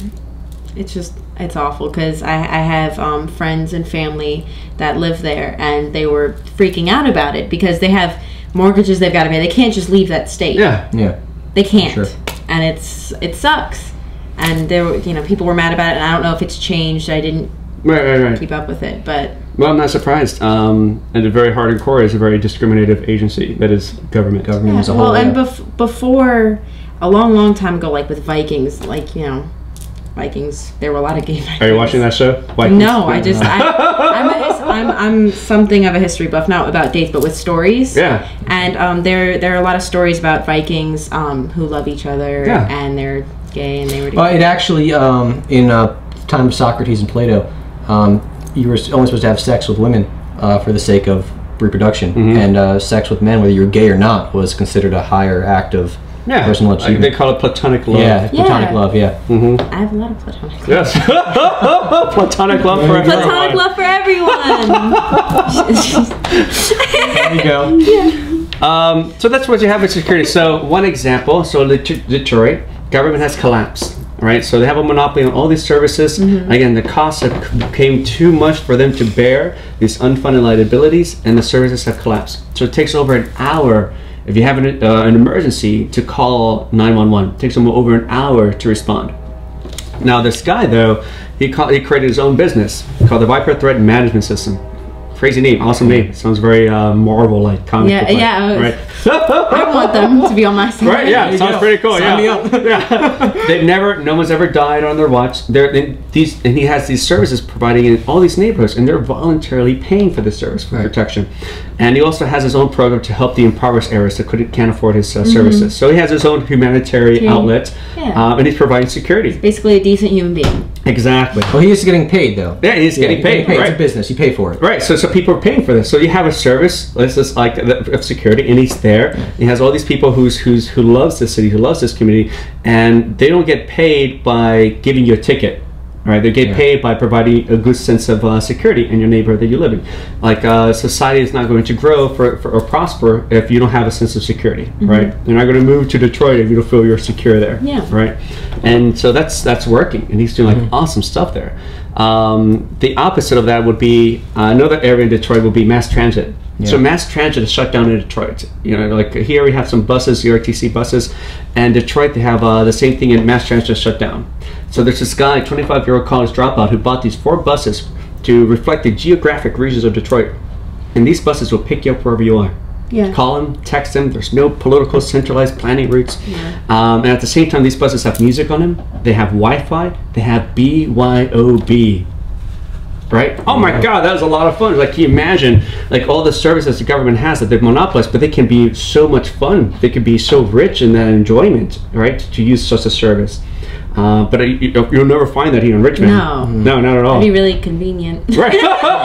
C: it's just it's awful because I, I have um, friends and family that live there, and they were freaking out about it because they have mortgages they've got to pay. They can't just leave that state.
A: Yeah.
B: Yeah.
C: They can't,
B: Sure.
C: and it's it sucks. And there, were, you know, people were mad about it, and I don't know if it's changed. I didn't
A: Right, right, right.
C: keep up with it, but
A: Well, I'm not surprised. Um, and the very hard and core is a very discriminative agency that is government.
B: Government
C: yeah.
B: as a
C: well,
B: whole.
C: and
B: yeah.
C: bef- before a long, long time ago, like with Vikings, like you know, Vikings, there were a lot of gay Vikings.
A: Are you watching that show? Vikings?
C: No, I just I, I'm, a his, I'm I'm something of a history buff, not about dates, but with stories.
A: Yeah.
C: And um, there there are a lot of stories about Vikings um, who love each other
A: Yeah.
C: and they're gay and they were.
B: Well, it actually, um, in uh, time of Socrates and Plato, um, you were only supposed to have sex with women uh, for the sake of reproduction,
A: Mm-hmm.
B: and uh, sex with men, whether you were gay or not, was considered a higher act of
A: Yeah.
B: personal
A: Like,
B: achievement.
A: they call it platonic love.
B: Yeah, platonic
C: Yeah.
B: love. Yeah.
C: I have a lot of platonic love.
A: Yes. platonic love for
C: Platonic
A: everyone.
C: love for everyone.
B: There you go.
A: Um, so that's what you have with security. So one example, so Det- Detroit, government has collapsed, right? So they have a monopoly on all these services. Again, the costs have became too much for them to bear, these unfunded liabilities, and the services have collapsed. So it takes over an hour, if you have an, uh, an emergency, to call nine one one. It takes them over an hour to respond. Now this guy though, he, call, he created his own business called the Viper Threat Management System. Crazy name, awesome name. Sounds very uh, Marvel-like, comic
C: Yeah,
A: book-like,
C: yeah, I was-
A: right?
C: I want them to be on my side.
A: Right, yeah,
B: There you
A: sounds
B: go.
A: pretty cool.
B: Sign
A: yeah,
B: me up.
A: yeah. They've never, no one's ever died on their watch. They're they, these, and he has these services providing in all these neighborhoods, and they're voluntarily paying for this service for
B: Right.
A: protection. And he also has his own program to help the impoverished areas that couldn't can't afford his uh, services. So he has his own humanitarian
C: Yeah.
A: outlet,
C: Yeah.
A: uh, and he's providing security.
C: Basically, a decent human being.
A: Exactly.
B: Well, he is getting paid though.
A: Yeah, he's
B: Yeah,
A: getting
B: you're
A: paid.
B: It's
A: Right.
B: a business. You pay for it.
A: Right, so so people are paying for this. So you have a service, let's just like the- of security, and he's there. He has all these people who's who's who loves this city, who loves this community, and they don't get paid by giving you a ticket. Right, they get
B: Yeah.
A: paid by providing a good sense of uh, security in your neighborhood that you live in. Like uh, society is not going to grow for, for or prosper if you don't have a sense of security. Right, you're not going to move to Detroit if you don't feel you're secure there.
C: Yeah.
A: Right, and so that's that's working, and he's doing like awesome stuff there. Um, the opposite of that would be uh, another area in Detroit would be mass transit. So
B: Yeah.
A: mass transit is shut down in Detroit. You know, like here we have some buses, the R T C buses, and Detroit they have uh, the same thing, and mass transit is shut down. So there's this guy, twenty-five-year-old college dropout, who bought these four buses to reflect the geographic regions of Detroit, and these buses will pick you up wherever you are.
C: Yeah.
A: Call them, text them. There's no political centralized planning routes.
C: Yeah.
A: Um, and at the same time, these buses have music on them. They have Wi-Fi. They have B Y O B. Right? Oh my God, that was a lot of fun. Like, can you imagine, like, all the services the government has that they've monopolized, but they can be so much fun. They can be so rich in that enjoyment, right? To use such a service. Uh, but you, you'll never find that here in Richmond.
C: No.
A: No, not at all.
C: That'd be really convenient.
A: Right.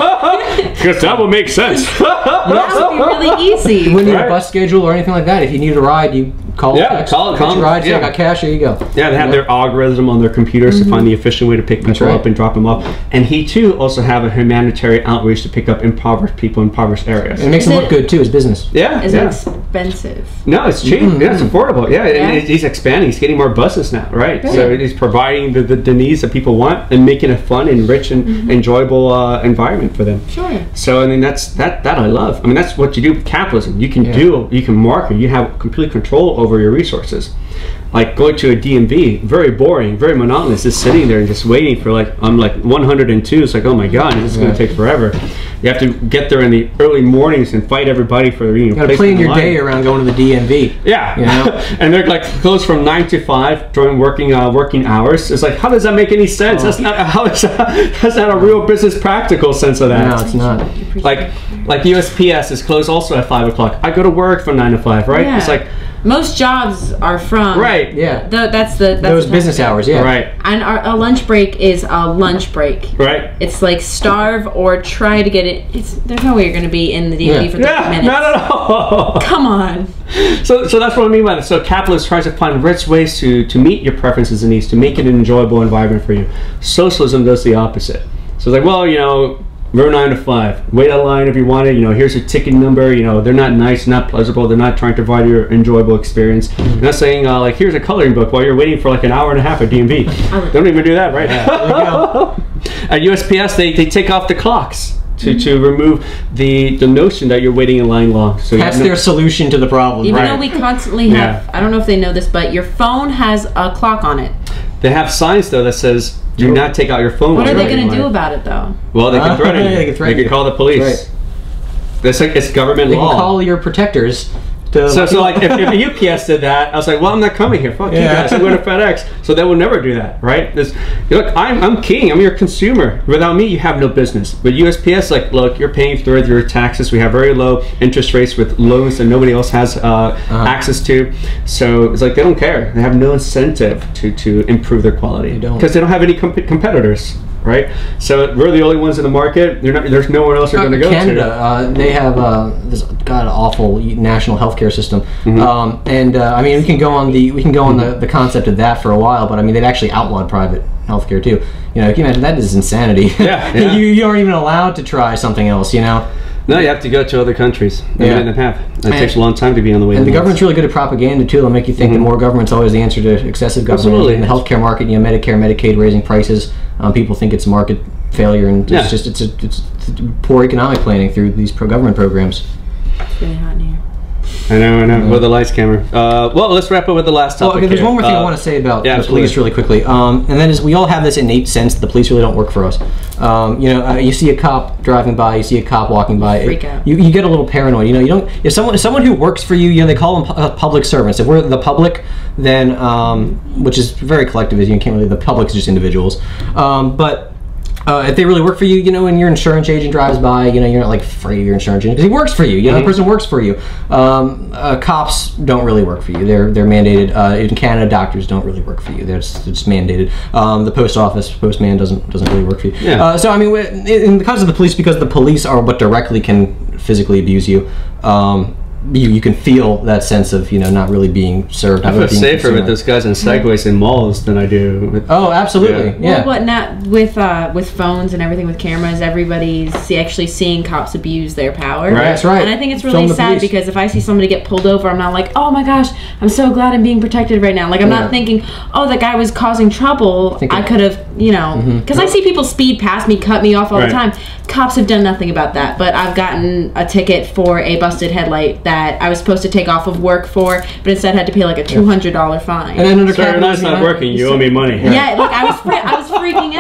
A: Because that would make sense.
C: That would be really easy.
B: You wouldn't need
A: Right.
B: a bus schedule or anything like that. If you needed a ride, you call,
A: Yeah,
B: text,
A: call,
B: get
A: call,
B: your ride, say,
A: yeah.
B: I got cash, here you go.
A: Yeah, they have their algorithm on their computers to find the efficient way to pick people
B: right.
A: up and drop them off. And he too also have a humanitarian outreach to pick up impoverished people in impoverished areas.
B: And it makes
C: Is
B: them
C: it-
B: look good too as business.
A: Yeah,
C: Is
A: yeah.
C: it expensive?
A: No, it's cheap.
B: Mm-hmm.
A: Yeah, it's affordable. Yeah,
C: Yeah.
A: and he's expanding. He's getting more buses now, right?
C: Good.
A: So he's providing the, the, the needs that people want and making a fun and rich and enjoyable uh, environment for them.
C: Sure.
A: So I mean, that's that that I love. I mean, that's what you do with capitalism. You can
B: Yeah.
A: do, you can market. You have complete control over your resources. Like going to a D M V, very boring, very monotonous. Just sitting there and just waiting for like I'm like one hundred two. It's like, oh my God, this is going
B: Yeah.
A: to take forever. You have to get there in the early mornings and fight everybody for you know.
B: You gotta
A: place
B: plan
A: in the
B: your
A: line.
B: day around going to the D M V.
A: Yeah,
B: You know?
A: and they're like closed from nine to five during working uh, working hours. It's like, how does that make any sense?
B: Oh.
A: That's not how is that, that's not a real business practical sense of that.
B: No, it's not.
A: Like like U S P S is closed also at five o'clock. I go to work from nine to five, right?
C: Yeah.
A: It's like
C: Most jobs are from
A: right,
B: Yeah.
C: The, that's the that's
B: Those
C: the
B: business
C: time.
B: hours, yeah.
A: right,
C: And our, a lunch break is a lunch break.
A: right.
C: It's like starve or try to get it. It's there's no way you're going to be in the D M V
B: Yeah.
C: for thirty
A: Yeah,
C: minutes.
A: not at all.
C: Come on.
A: So, so that's what I mean by this. So, capitalists tries to find rich ways to to meet your preferences and needs to make it an enjoyable environment for you. Socialism does the opposite. So, it's like, well, you know, we're nine to five. Wait on line if you want it. You know, here's your ticket number. You know, they're not nice, not pleasurable. They're not trying to provide you an enjoyable experience. They're not saying uh, like, here's a coloring book while you're waiting for like an hour and a half at D M V. They don't even do that, right?
B: Yeah, there you go.
A: At U S P S, they, they take off the clocks to, to remove the the notion that you're waiting in line long. So you
B: That's
A: have no-
B: their solution to the problem.
C: Even
A: Right.
C: though we constantly have,
A: Yeah.
C: I don't know if they know this, but your phone has a clock on it.
A: They have signs though that says do not take out your phone.
C: What
A: while
C: are
A: you're
C: they
A: waiting
C: going to
A: in
C: do
A: line."
C: about it, though?
A: Well, they can
B: Uh,
A: threaten you.
B: they can threaten
A: They
B: you.
A: can call the police.
B: Right.
A: That's like it's government
B: They
A: law.
B: can call your protectors to.
A: So, so like if, if U P S did that, I was like, well, I'm not coming here. Fuck you
B: Yeah.
A: guys. I'm going to FedEx. So they will never do that, right? This, look, I'm I'm king. I'm your consumer. Without me, you have no business. But U S P S, like, look, you're paying through your taxes. We have very low interest rates with loans that nobody else has uh,
B: Uh-huh.
A: access to. So it's like they don't care. They have no incentive to to improve their quality
B: They don't.
A: because they don't have any comp- competitors. Right, so we're the only ones in the market. You're not, there's nowhere else you're going to go
B: Canada,
A: to.
B: uh, they have uh, this god awful national healthcare system,
A: Mm-hmm.
B: um, and uh, I mean we can go on the we can go on the, the concept of that for a while, but I mean they've actually outlawed private healthcare too. You know, can you imagine that is insanity.
A: Yeah, yeah.
B: you you aren't even allowed to try something else. You know.
A: No, you have to go to other countries.
B: Yeah.
A: Yeah. Have. It
B: And-
A: takes a long time to be on the waiting
B: And the
A: list.
B: government's really good at propaganda too. They'll make you think that more government's always the answer to excessive government.
A: Absolutely.
B: In the healthcare market, you know, Medicare, Medicaid raising prices. Um, people think it's market failure, and
A: Yeah.
B: it's just it's, a, it's poor economic planning through these pro government programs.
C: It's really hot in here.
A: I know, I know. With the lights camera. Uh, well, let's wrap up with the last
B: Well,
A: topic.
B: okay, there's
A: here.
B: one more thing
A: Uh,
B: I want to say about
A: yeah,
B: the police
A: absolutely.
B: really quickly, um, and that is we all have this innate sense that the police really don't work for us. Um, you know, uh, you see a cop driving by, you see a cop walking by,
C: Freak out.
B: You, you get a little paranoid. You know, you don't. If someone, if someone who works for you, you know, they call them pu- uh, public servants. If we're the public, then um, which is very collective, you can't really. The public is just individuals, um, but. Uh, if they really work for you, you know, when your insurance agent drives by, you know, you're not like afraid of your insurance agent because he works for you. You know, the person works for you. Um, uh, cops don't really work for you. They're they're mandated. Uh, in Canada, doctors don't really work for you. They're just, it's mandated. Um, the post office postman doesn't doesn't really work for you.
A: Yeah.
B: Uh, so I mean, in, in the case of the police, because the police are what directly can physically abuse you. Um, you you can feel that sense of you know not really being served.
A: I
B: not
A: feel
B: really being
A: safer with
B: consumed.
A: those guys in segways in malls than I do with.
B: Oh, absolutely.
A: Yeah.
B: Yeah.
C: Well, but not with uh, with phones and everything with cameras. Everybody's see, actually seeing cops abuse their power.
A: Right.
B: That's right.
C: And I think it's
B: Film
C: really
B: the
C: sad
B: police.
C: because if I see somebody get pulled over, I'm not like, oh my gosh, I'm so glad I'm being protected right now. Like I'm
B: Yeah.
C: not thinking, oh, that guy was causing trouble.
B: Think
C: I
B: of-
C: could have, you know, because I see people speed past me, cut me off all
A: Right.
C: the time. Cops have done nothing about that, but I've gotten a ticket for a busted headlight that I was supposed to take off of work for, but instead had to pay like a two hundred dollar fine.
B: And then under
A: Sir,
B: capitalism,
A: that's not
B: you know,
A: working. You owe me money.
C: yeah, like I was, fre- I was freaking out.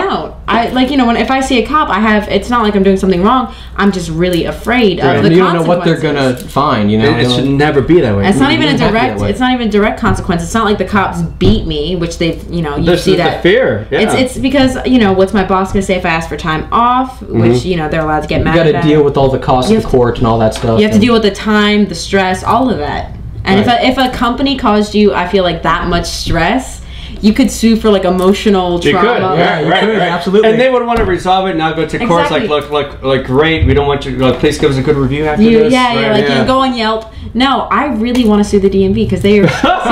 C: I like, you know, when if I see a cop, I have. It's not like I'm doing something wrong. I'm just really afraid
B: right.
C: of the
B: you
C: consequences.
B: don't know what they're gonna find. You know,
A: it, it should never be that way.
C: It's not even a
B: It doesn't have to be
C: direct.
B: that way.
C: It's not even a direct consequence. It's not like the cops beat me, which they've, you know, you
A: There's
C: see
A: the
C: that.
A: fear. Yeah.
C: It's it's because, you know, what's my boss gonna say if I ask for time off?
A: Mm-hmm.
C: Which, you know, they're allowed to get
B: You
C: mad
B: got
C: at
B: to
C: that.
B: deal with all the costs
C: You
B: of
C: have
B: the court and all that stuff.
C: You have to
B: and-
C: deal with the time, the stress, all of that. And
A: Right.
C: if a, if a company caused you, I feel like that much stress, you could sue for like emotional
A: You
C: trauma.
A: could,
B: Yeah,
A: right,
B: you
A: right,
B: could,
A: right.
B: absolutely.
A: And they would want to resolve it, now go to court. It's like,
C: Exactly.
A: look, look, like, great, we don't want you, like, please give us a good review after
C: You,
A: this.
C: yeah,
A: right?
C: yeah, like
B: yeah.
C: you go on Yelp. No, I really want to sue the D M V because they are.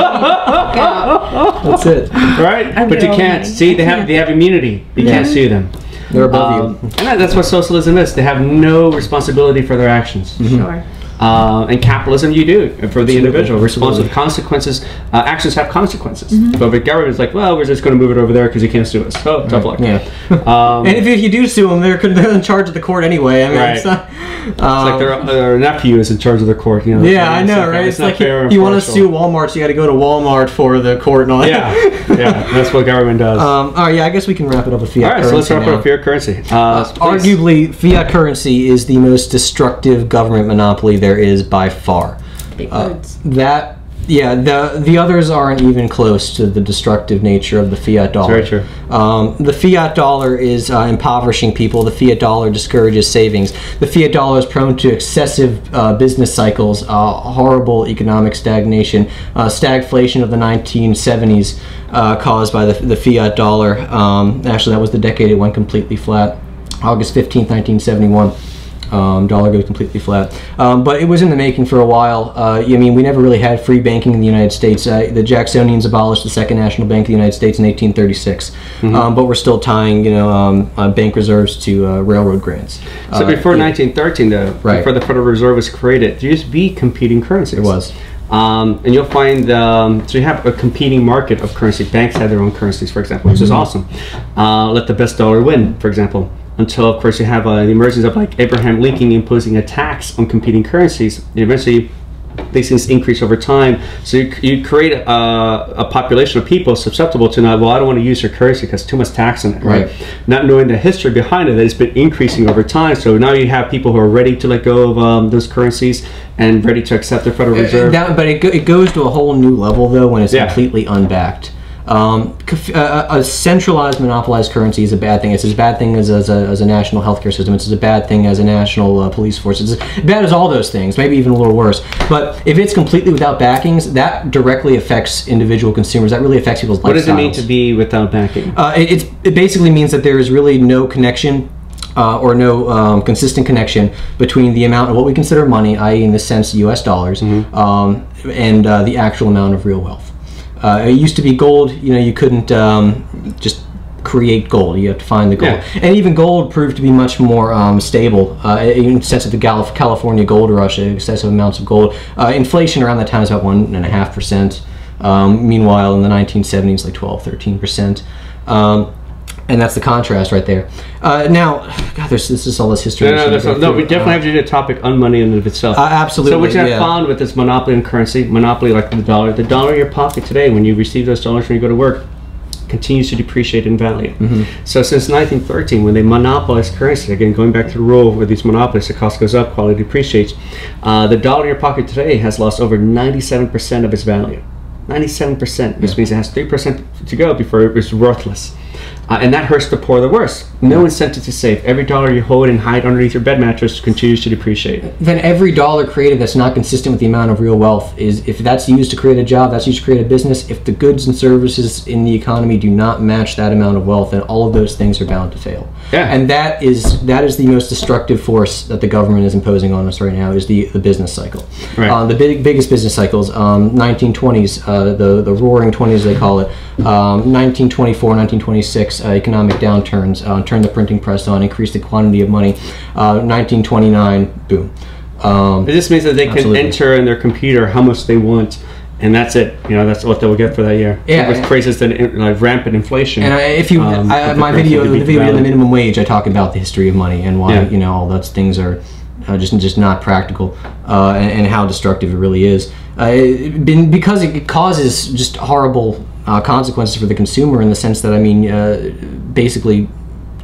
C: God.
B: That's it.
A: Right?
C: I'm
A: But you
C: going-
A: can't. See, they
C: I
A: have
C: can't.
A: they have immunity. You
B: Yeah.
A: can't sue them.
B: They're above
A: Um,
B: you.
A: and that, that's what socialism is. They have no responsibility for their actions.
C: Sure.
A: Uh, and capitalism, you do for the
B: Absolutely.
A: individual. Response
B: Absolutely.
A: with consequences. Uh, actions have consequences.
C: Mm-hmm.
A: But the government's like, well, we're just going to move it over there because you can't sue us. So tough luck.
B: Yeah.
A: Um,
B: And if, if you do sue them, they're, they're in charge of the court anyway. I mean,
A: Right.
B: it's not.
A: It's
B: Um,
A: like their, their nephew is in charge of the court. You know.
B: yeah, I
A: It's
B: know,
A: like,
B: right?
A: It's,
B: It's
A: not
B: like
A: fair and
B: you want to
A: partial.
B: sue Walmart, so you got to go to Walmart for the court and all that.
A: Yeah, yeah, that's what government does.
B: Um, all right, yeah, I guess we can wrap it up with fiat
A: All right, so let's
B: currency
A: talk
B: now.
A: about fiat currency. Uh,
B: Uh,
A: please.
B: arguably, fiat currency is the most destructive government monopoly there is by far.
C: Big
B: Uh,
C: words.
B: that, yeah, the the others aren't even close to the destructive nature of the fiat dollar.
A: Very true.
B: Um, the fiat dollar is uh, impoverishing people. The fiat dollar discourages savings. The fiat dollar is prone to excessive uh, business cycles, uh, horrible economic stagnation, uh, stagflation of the nineteen seventies uh, caused by the, the fiat dollar. Um, actually, that was the decade it went completely flat. August fifteenth, nineteen seventy-one. Um, dollar goes completely flat. Um, but it was in the making for a while. Uh, I mean, we never really had free banking in the United States. Uh, the Jacksonians abolished the Second National Bank of the United States in eighteen thirty-six.
A: Mm-hmm.
B: Um, but we're still tying, you know, um, uh, bank reserves to uh, railroad grants.
A: So
B: Uh,
A: before
B: yeah,
A: nineteen thirteen, though,
B: Right.
A: before the Federal Reserve was created, there used to be competing currencies.
B: It was.
A: Um, and you'll find, um, so you have a competing market of currency. Banks have their own currencies, for example, which is
B: Mm-hmm.
A: awesome. Uh, let the best dollar win, for example. Until, of course, you have uh, the emergence of like Abraham Lincoln imposing a tax on competing currencies. And eventually, these things increase over time. So you, you create a, a population of people susceptible to not, well, I don't want to use your currency because too much tax on it, right?
B: Right.
A: Not knowing the history behind it, that it's been increasing over time. So now you have people who are ready to let go of um, those currencies and ready to accept the Federal Reserve.
B: That, but it, go, it goes to a whole new level, though, when it's
A: Yeah.
B: completely unbacked. Um, c- a, a centralized, monopolized currency is a bad thing. It's as bad thing as, as, a, as a national healthcare system. It's as a bad thing as a national uh, police force. It's as bad as all those things, maybe even a little worse. But if it's completely without backings, that directly affects individual consumers. That really affects people's lifestyles.
A: What does it mean to be without backing?
B: Uh, it, it's, it basically means that there is really no connection uh, or no um, consistent connection between the amount of what we consider money, that is in this sense U S dollars,
A: Mm-hmm.
B: um, and uh, the actual amount of real wealth. Uh, it used to be gold, you know, you couldn't um, just create gold. You have to find the gold.
A: Yeah.
B: And even gold proved to be much more um, stable uh, in the sense of the Gal- California gold rush, excessive amounts of gold. Uh, inflation around that time is about one point five percent. Um, meanwhile, in the nineteen seventies, like twelve, thirteen percent. Um, and that's the contrast right there. Uh, now, God, there's this is all this history.
A: No,
B: we
A: no,
B: should
A: there's
B: go
A: no, no, we
B: through.
A: definitely
B: Uh,
A: have to do a topic on money in and of itself.
B: Uh, absolutely,
A: So what you have
B: yeah.
A: found with this monopoly in currency, monopoly like the dollar, the dollar in your pocket today, when you receive those dollars when you go to work, continues to depreciate in value.
B: Mm-hmm.
A: So since nineteen thirteen, when they monopolized currency, again going back to the rule where these monopolies, the cost goes up, quality depreciates, uh, the dollar in your pocket today has lost over ninety-seven percent of its value. ninety-seven percent, which means it has three percent to go before it was worthless. Uh, and that hurts the poor the worst. No incentive to save. Every dollar you hold and hide underneath your bed mattress continues to depreciate.
B: Then every dollar created that's not consistent with the amount of real wealth is, if that's used to create a job, that's used to create a business, if the goods and services in the economy do not match that amount of wealth, then all of those things are bound to fail.
A: Yeah.
B: And that is that is the most destructive force that the government is imposing on us right now, is the, the business cycle.
A: Right.
B: Uh, the big biggest business cycles, um, nineteen twenties, uh, the, the roaring twenties they call it, um, nineteen twenty-four, nineteen twenty-six, uh, economic downturns, uh, turned the printing press on, increased the quantity of money, uh, nineteen twenty-nine, boom. Um,
A: It just means that they can
B: Absolutely.
A: enter in their computer how much they want, and that's it. You know, that's what they'll get for that year.
B: Yeah.
A: It raises the like rampant inflation.
B: And I, if you,
A: um,
B: I,
A: of the
B: my
A: currency
B: video,
A: to
B: the
A: beat
B: video on the
A: value.
B: minimum wage, I talk about the history of money and why
A: Yeah.
B: you know all those things are uh, just just not practical, uh, and, and how destructive it really is. Uh, it, been, because it causes just horrible uh, consequences for the consumer in the sense that I mean, uh, basically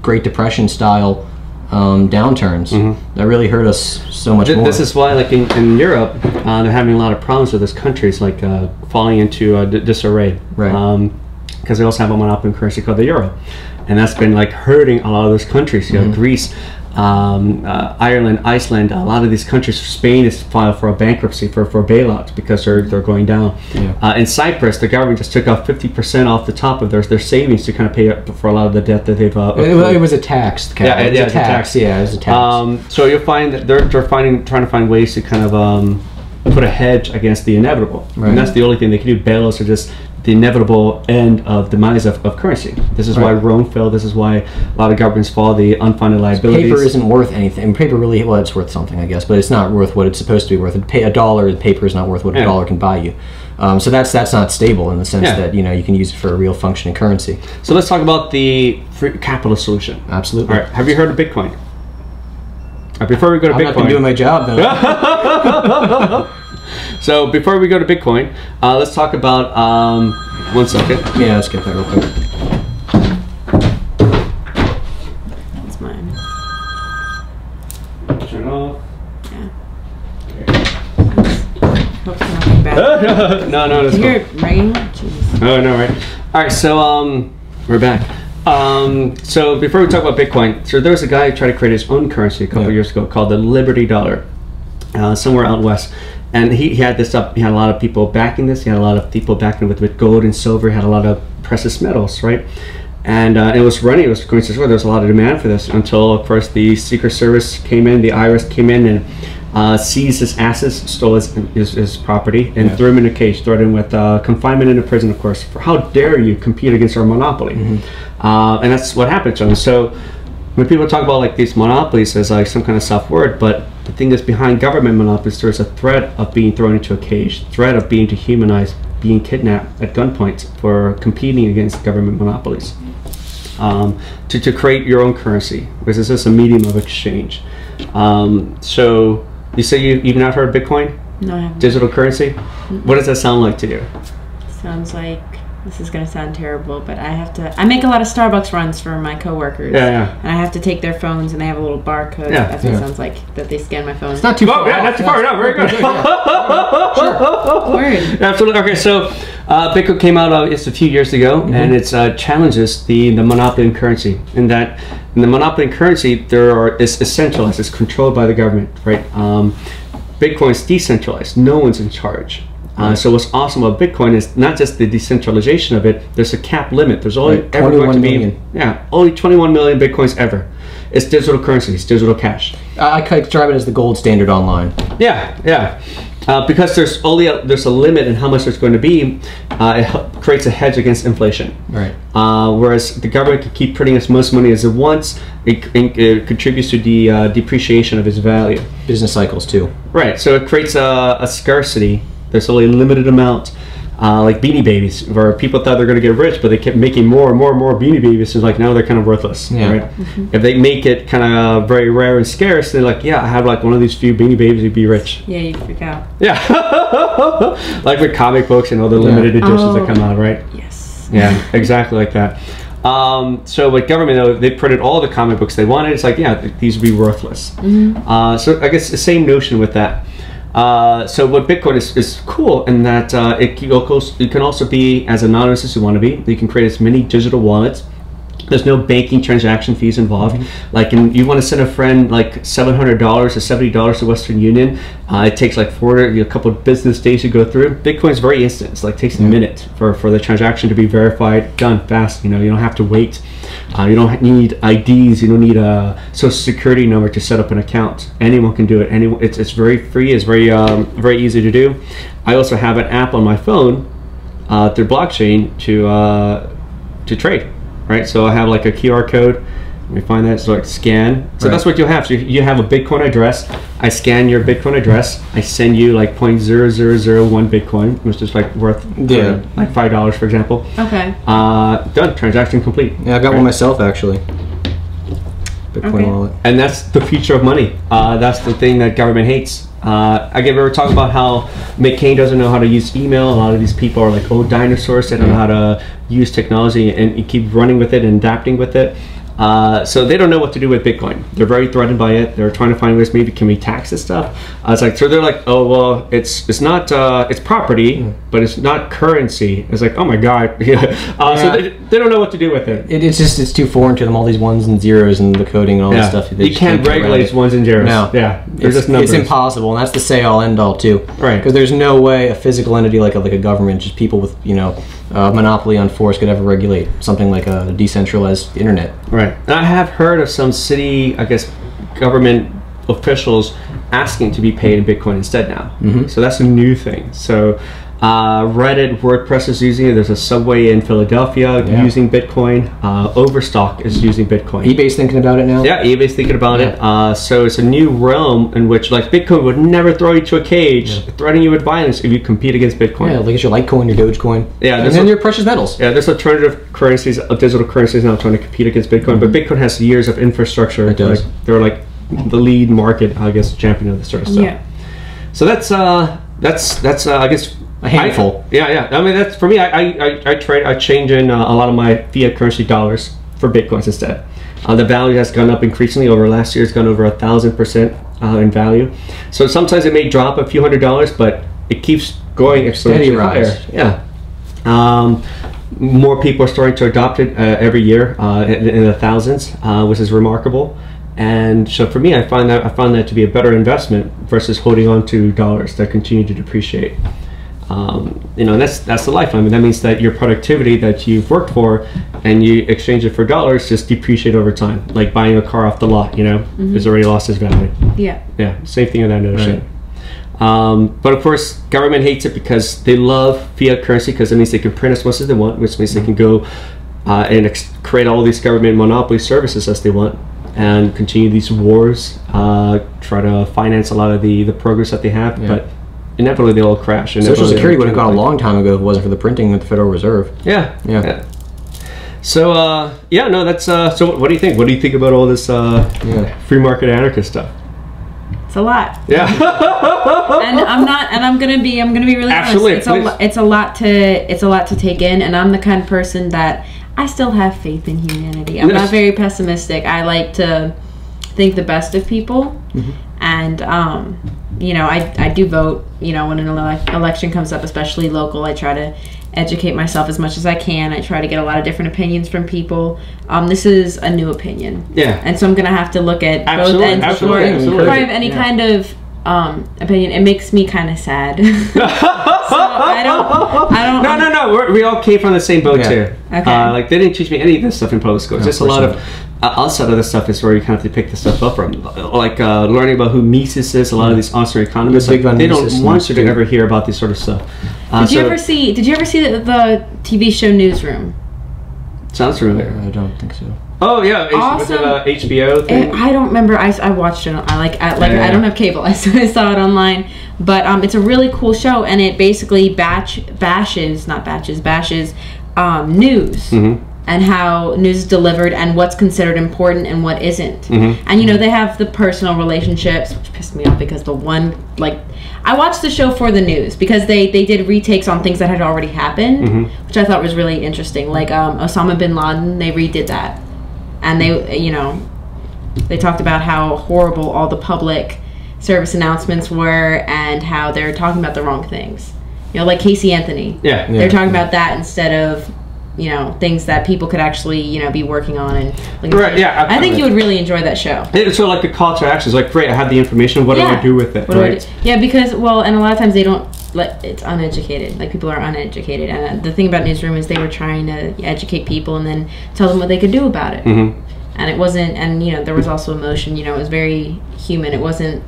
B: Great Depression style um, downturns
A: Mm-hmm.
B: that really hurt us so much
A: Th-
B: more.
A: This is why, like in, in Europe, uh, they're having a lot of problems with those countries, like uh, falling into uh, d- disarray.
B: Right.
A: Um, because they also have a monopoly currency called the euro, and that's been like hurting a lot of those countries. You know,
B: Mm-hmm.
A: Greece, um, uh, Ireland, Iceland. A lot of these countries. Spain is filed for a bankruptcy for for bailout because they're they're going down.
B: Yeah.
A: Uh, in Cyprus, the government just took off fifty percent off the top of their their savings to kind of pay up for a lot of the debt that they've. Uh,
B: it, it was a tax. Cal.
A: Yeah,
B: it was
A: yeah,
B: a
A: it's a
B: tax.
A: tax.
B: Yeah, it was a tax.
A: Um, so you'll find that they're, they're finding trying to find ways to kind of um, put a hedge against the inevitable,
B: Right.
A: and that's the only thing they can do. Bailouts are just the inevitable end of demise of, of currency. This is why
B: Right.
A: Rome fell. This is why a lot of governments fall. The unfunded liabilities.
B: Paper isn't worth anything. Paper really, well, it's worth something, I guess, but it's not worth what it's supposed to be worth. A, pay, a dollar, paper is not worth what
A: Yeah.
B: a dollar can buy you. Um, so that's that's not stable in the sense
A: Yeah.
B: that you know you can use it for a real functioning currency.
A: So let's talk about the free capitalist solution.
B: Absolutely.
A: All right. Have you heard of Bitcoin? Uh, before we go to
B: I'm
A: Bitcoin,
B: not been doing my job then.
A: so before we go to Bitcoin, uh, let's talk about um, one second.
B: Yeah, let's get that real quick.
C: That's mine.
A: Turn it off.
C: Hope it's nothing bad.
A: no, no, it's
C: You hear
A: cool.
C: it ringing? Jeez.
A: Oh, no, right. All right, so um, we're back. Um, so before we talk about Bitcoin, so there was a guy who tried to create his own currency a couple
B: Yeah.
A: years ago called the Liberty dollar, uh, somewhere out west. And he, he had this up. He had a lot of people backing this. He had a lot of people backing it with, with gold and silver. He had a lot of precious metals, right? And uh, it was running. It was going to. Well, there was a lot of demand for this until, of course, the Secret Service came in, the I R S came in and uh, seized his assets, stole his his, his property, and
B: Yeah.
A: threw him in a cage, threatened him with uh, confinement in a prison, of course. For how dare you compete against our monopoly?
B: Mm-hmm.
A: Uh, and that's what happened to him. So when people talk about like these monopolies as like some kind of soft word, but the thing is behind government monopolies, there's a threat of being thrown into a cage, threat of being dehumanized, being kidnapped at gunpoint for competing against government monopolies. Um, to, to create your own currency, because this is a medium of exchange. Um, so you say you, you've not heard of Bitcoin?
C: No, I haven't.
A: Digital currency? What does that sound like to you?
C: Sounds like this is gonna sound terrible, but I have to. I make a lot of Starbucks runs for my coworkers.
A: Yeah, yeah.
C: And I have to take their phones, and they have a little barcode.
A: Yeah,
C: That's what
B: yeah.
C: it sounds like. That they scan my phone.
B: It's not too
A: Oh,
B: far.
A: yeah,
B: off.
A: not too far. No, very good.
C: Word.
A: Absolutely. Okay, so uh, Bitcoin came out uh, just a few years ago,
B: Mm-hmm.
A: and it uh, challenges the the monopoly in currency. In that, in the monopoly in currency, there are it's, it's centralized. It's controlled by the government, right? Um, Bitcoin is decentralized. No one's in charge. Uh, so what's awesome about Bitcoin is not just the decentralization of it. There's a cap limit. There's only
B: Right,
A: ever going to be
B: million.
A: yeah only twenty-one million Bitcoins ever. It's digital currency. It's digital cash.
B: I, I could describe it as the gold standard online.
A: Yeah, yeah. Uh, because there's only a, there's a limit in how much there's going to be, uh, it hel- creates a hedge against inflation.
B: Right.
A: Uh, whereas the government can keep printing as much money as it wants, it, it, it contributes to the uh, depreciation of its value.
B: Business cycles too.
A: Right. So it creates a, a scarcity. There's only a limited amount. Uh, like Beanie Babies, where people thought they're going to get rich, but they kept making more and more and more Beanie Babies. So like now they're kind of worthless.
B: Yeah.
A: Right? If they make it kind of very rare and scarce, they're like, yeah, I have like one of these few Beanie Babies, you'd be rich.
C: Yeah, you freak out.
A: Yeah, like with comic books and all the limited editions
C: Oh.
A: that come out, right?
C: Yes.
A: Yeah, exactly like that. Um, so with government, though, they printed all the comic books they wanted. It's like, yeah, th- these would be worthless. Uh, so I guess the same notion with that. Uh, so what Bitcoin is, is cool in that uh, it, can also, it can also be as anonymous as you want to be. You can create as many digital wallets. There's no banking transaction fees involved. Mm-hmm. Like, in, you want to send a friend like seven hundred dollars or seventy dollars to Western Union. Uh, it takes like four, a couple of business days to go through. Bitcoin's very instant. It's like takes a minute for, for the transaction to be verified, done fast. You know, you don't have to wait. Uh, you don't need I Ds. You don't need a social security number to set up an account. Anyone can do it. Anyone. It's it's very free. It's very um, very easy to do. I also have an app on my phone uh, through blockchain to uh, to trade. Right, so I have like a Q R code. Let me find that. So like scan. So
B: Right.
A: that's what you'll have. So you, you have a Bitcoin address. I scan your Bitcoin address. I send you like zero point zero zero zero one Bitcoin, which is like worth
B: Yeah.
A: uh, like five dollars, for example.
C: Okay.
A: Uh, done. Transaction complete.
B: Yeah, I got one myself actually. Bitcoin
C: Okay.
B: wallet.
A: And that's the future of money. Uh, that's the thing that government hates. Uh, again, we were talking about how McCain doesn't know how to use email. A lot of these people are like old dinosaurs. They don't know how to use technology and you keep running with it and adapting with it. Uh, so they don't know what to do with Bitcoin. They're very threatened by it. They're trying to find ways, maybe can we tax this stuff? Uh, it's like, so they're like, oh well, it's it's not uh, it's property, mm. but it's not currency. It's like, oh my god, yeah. Uh, yeah. So they, they don't know what to do with it.
B: it. It's just it's too foreign to them. All these ones and zeros and the coding and all
A: yeah.
B: this stuff.
A: You can't regulate ones and zeros.
B: No,
A: yeah,
B: it's,
A: just numbers.
B: It's impossible, and that's the say all end all too.
A: Right.
B: Because there's no way a physical entity like a, like a government, just people with you know a monopoly on force, could ever regulate something like a decentralized internet.
A: Right. And I have heard of some city, I guess, government officials asking to be paid in Bitcoin instead now. Mm-hmm. So that's a new thing. So uh, Reddit, WordPress is using it. There's a subway in Philadelphia yeah. using Bitcoin. Uh, Overstock is using Bitcoin.
B: eBay's thinking about it now?
A: Yeah, eBay's thinking about
B: yeah.
A: it. Uh, so it's a new realm in which, like, Bitcoin would never throw you to a cage, yeah. threatening you with violence if you compete against Bitcoin.
B: Yeah, like it's your Litecoin, your Dogecoin.
A: Yeah,
B: and then your precious metals.
A: Yeah, there's alternative currencies, uh, digital currencies now trying to compete against Bitcoin, mm-hmm. but Bitcoin has years of infrastructure.
B: It does.
A: Like, they're like the lead market, I guess, champion of this sort of stuff. Yeah. So that's uh, that's that's uh, I guess
B: a handful.
A: I, yeah, yeah. I mean, that's for me. I I, I trade. I change in uh, a lot of my fiat currency dollars for Bitcoins instead. Uh, the value has gone up increasingly over last year. It's gone over a thousand percent uh, in value. So sometimes it may drop a few hundred dollars, but it keeps going exponentially higher. Yeah. Um, more people are starting to adopt it uh, every year uh, in, in the thousands, uh, which is remarkable. And so for me, I find that I found that to be a better investment versus holding on to dollars that continue to depreciate. Um, you know, and that's that's the life. I mean, that means that your productivity that you've worked for, and you exchange it for dollars, just depreciate over time. Like buying a car off the lot, you know, mm-hmm. it's already lost its value.
C: Yeah.
A: Yeah. Same thing in that notion.
B: Right.
A: Um, but of course, government hates it because they love fiat currency because it means they can print as much as they want, which means they can go uh, and ex- create all these government monopoly services as they want, and continue these wars, uh, try to finance a lot of the, the progress that they have, yeah. but inevitably they all crash.
B: Social Security would have gone a long time ago if it wasn't for the printing at the Federal Reserve.
A: Yeah,
B: yeah.
A: yeah. So, uh, yeah, no, that's, uh, so what do you think? What do you think about all this uh,
B: yeah.
A: free market anarchist stuff?
C: It's a lot.
A: Yeah.
C: and I'm not, and I'm gonna be, I'm gonna be really
A: Absolutely,
C: honest. It's a, it's a lot to, it's a lot to take in, and I'm the kind of person that I still have faith in humanity. I'm
A: yes.
C: not very pessimistic. I like to think the best of people, mm-hmm. and um, you know, I I do vote. You know, when an ele- election comes up, especially local, I try to educate myself as much as I can. I try to get a lot of different opinions from people. Um, this is a new opinion.
A: Yeah.
C: And so I'm gonna have to look at
A: absolutely,
C: both ends
A: absolutely,
C: before,
A: absolutely.
C: before I have any yeah. kind of um, opinion. It makes me kind of sad. so I don't. I don't.
A: No, no, no. We're, we all came from the same boat
B: yeah.
A: too.
C: Okay.
A: Uh, like they didn't teach me any of this stuff in public school. It's
B: no,
A: just a lot of. Uh, outside of this stuff is where you kind of have to pick this stuff up from, like uh, learning about who Mises is. A lot of these Austrian economists, like, they don't want you to ever hear about this sort of stuff. Uh,
C: did you
A: so
C: ever see? Did you ever see the, the T V show Newsroom?
A: Sounds familiar.
B: I don't think so.
A: Oh yeah, H-
C: awesome.
A: was it uh, H B O thing?
C: It, I don't remember. I, I watched it. I like I, like
A: yeah.
C: I don't have cable. I saw, I saw it online, but um, it's a really cool show, and it basically batch bashes, not batches, bashes um, news. Mm-hmm. And how news is delivered and what's considered important and what isn't. Mm-hmm. And you know, they have the personal relationships, which pissed me off because the one, like, I watched the show for the news because they, they did retakes on things that had already happened, mm-hmm. which I thought was really interesting. Like um, Osama bin Laden, they redid that. And they, you know, they talked about how horrible all the public service announcements were and how they're talking about the wrong things. You know, like Casey Anthony.
A: Yeah.
C: They're
A: yeah.
C: talking about that instead of, you know, things that people could actually, you know, be working on. And like,
A: right, yeah.
C: I think you would really enjoy that show.
A: It's sort of like a call to action. It's like, great, I have the information. What
C: yeah.
A: do I do with it?
C: What
A: right?
C: do I do? Yeah, because, well, and a lot of times they don't, like, it's uneducated. Like, people are uneducated. And the thing about Newsroom is they were trying to educate people and then tell them what they could do about it. Mm-hmm. And it wasn't, and, you know, there was also emotion. You know, it was very human. It wasn't.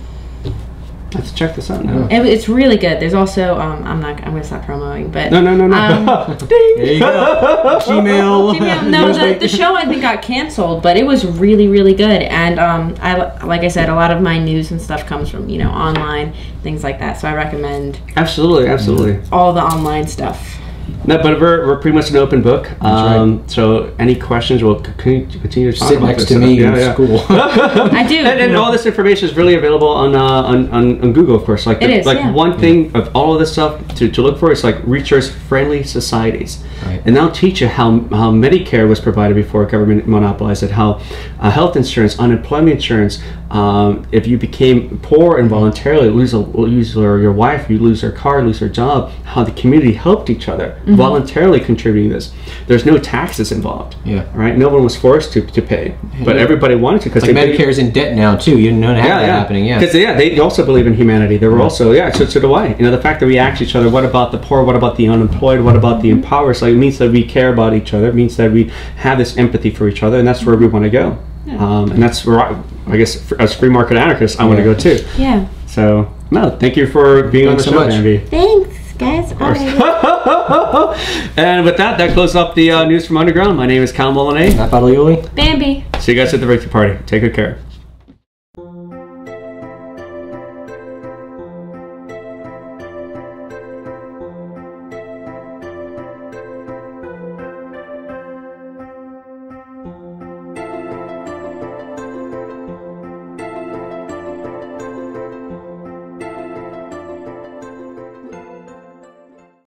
A: I have to check this out now.
C: It, it's really good. There's also, um, I'm not, I'm going to stop promoting, but.
A: No, no, no, no.
C: Um,
A: Ding!
B: There you go. Gmail.
C: Gmail. No, the, the show I think got canceled, but it was really, really good. And um, I, like I said, a lot of my news and stuff comes from, you know, online, things like that. So I recommend.
A: Absolutely, absolutely.
C: All the online stuff.
A: No, but we're, we're pretty much an open book. Um,
B: right.
A: So any questions, we'll c- continue to talk
B: Sit
A: about
B: next
A: this
B: to me
A: stuff.
B: in
A: Yeah, yeah.
B: school.
C: I do.
A: And, and all this information is really available on uh, on, on, on Google, of course. Like,
C: It
A: the,
C: is,
A: like
C: yeah.
A: one thing of all of this stuff to, to look for is like research-friendly societies,
B: Right.
A: and they'll teach you how how Medicare was provided before government monopolized it, how uh, health insurance, unemployment insurance. Um, if you became poor involuntarily, lose a, lose your, your wife, you lose your car, lose your job. How the community helped each other,
C: Mm-hmm.
A: voluntarily contributing this. There's no taxes involved.
B: Yeah.
A: Right. No one was forced to, to pay, but
B: Yeah.
A: everybody wanted to because
B: Like
A: they
B: Medicare's in debt now too. You didn't know that
A: yeah, yeah.
B: happening. Yeah.
A: Because yeah, they also believe in humanity. They were also yeah. So so do I. You know, the fact that we ask each other, what about the poor? What about the unemployed? What about the impoverished? Like, it means that we care about each other. It means that we have this empathy for each other, and that's where we want to go. Um, and that's where I, I guess for, as free market anarchists, I want to
B: Yeah.
A: go too.
C: Yeah.
A: So no, thank you for being
B: Thanks
A: on
B: so
A: the show,
B: much.
A: Bambi.
C: Thanks, guys. Alrighty.
A: And with that, that closes up the uh, news from Underground. My name is Kal Molinet.
B: Battaglioli.
C: Bambi.
A: See you guys at the victory party. Take good care.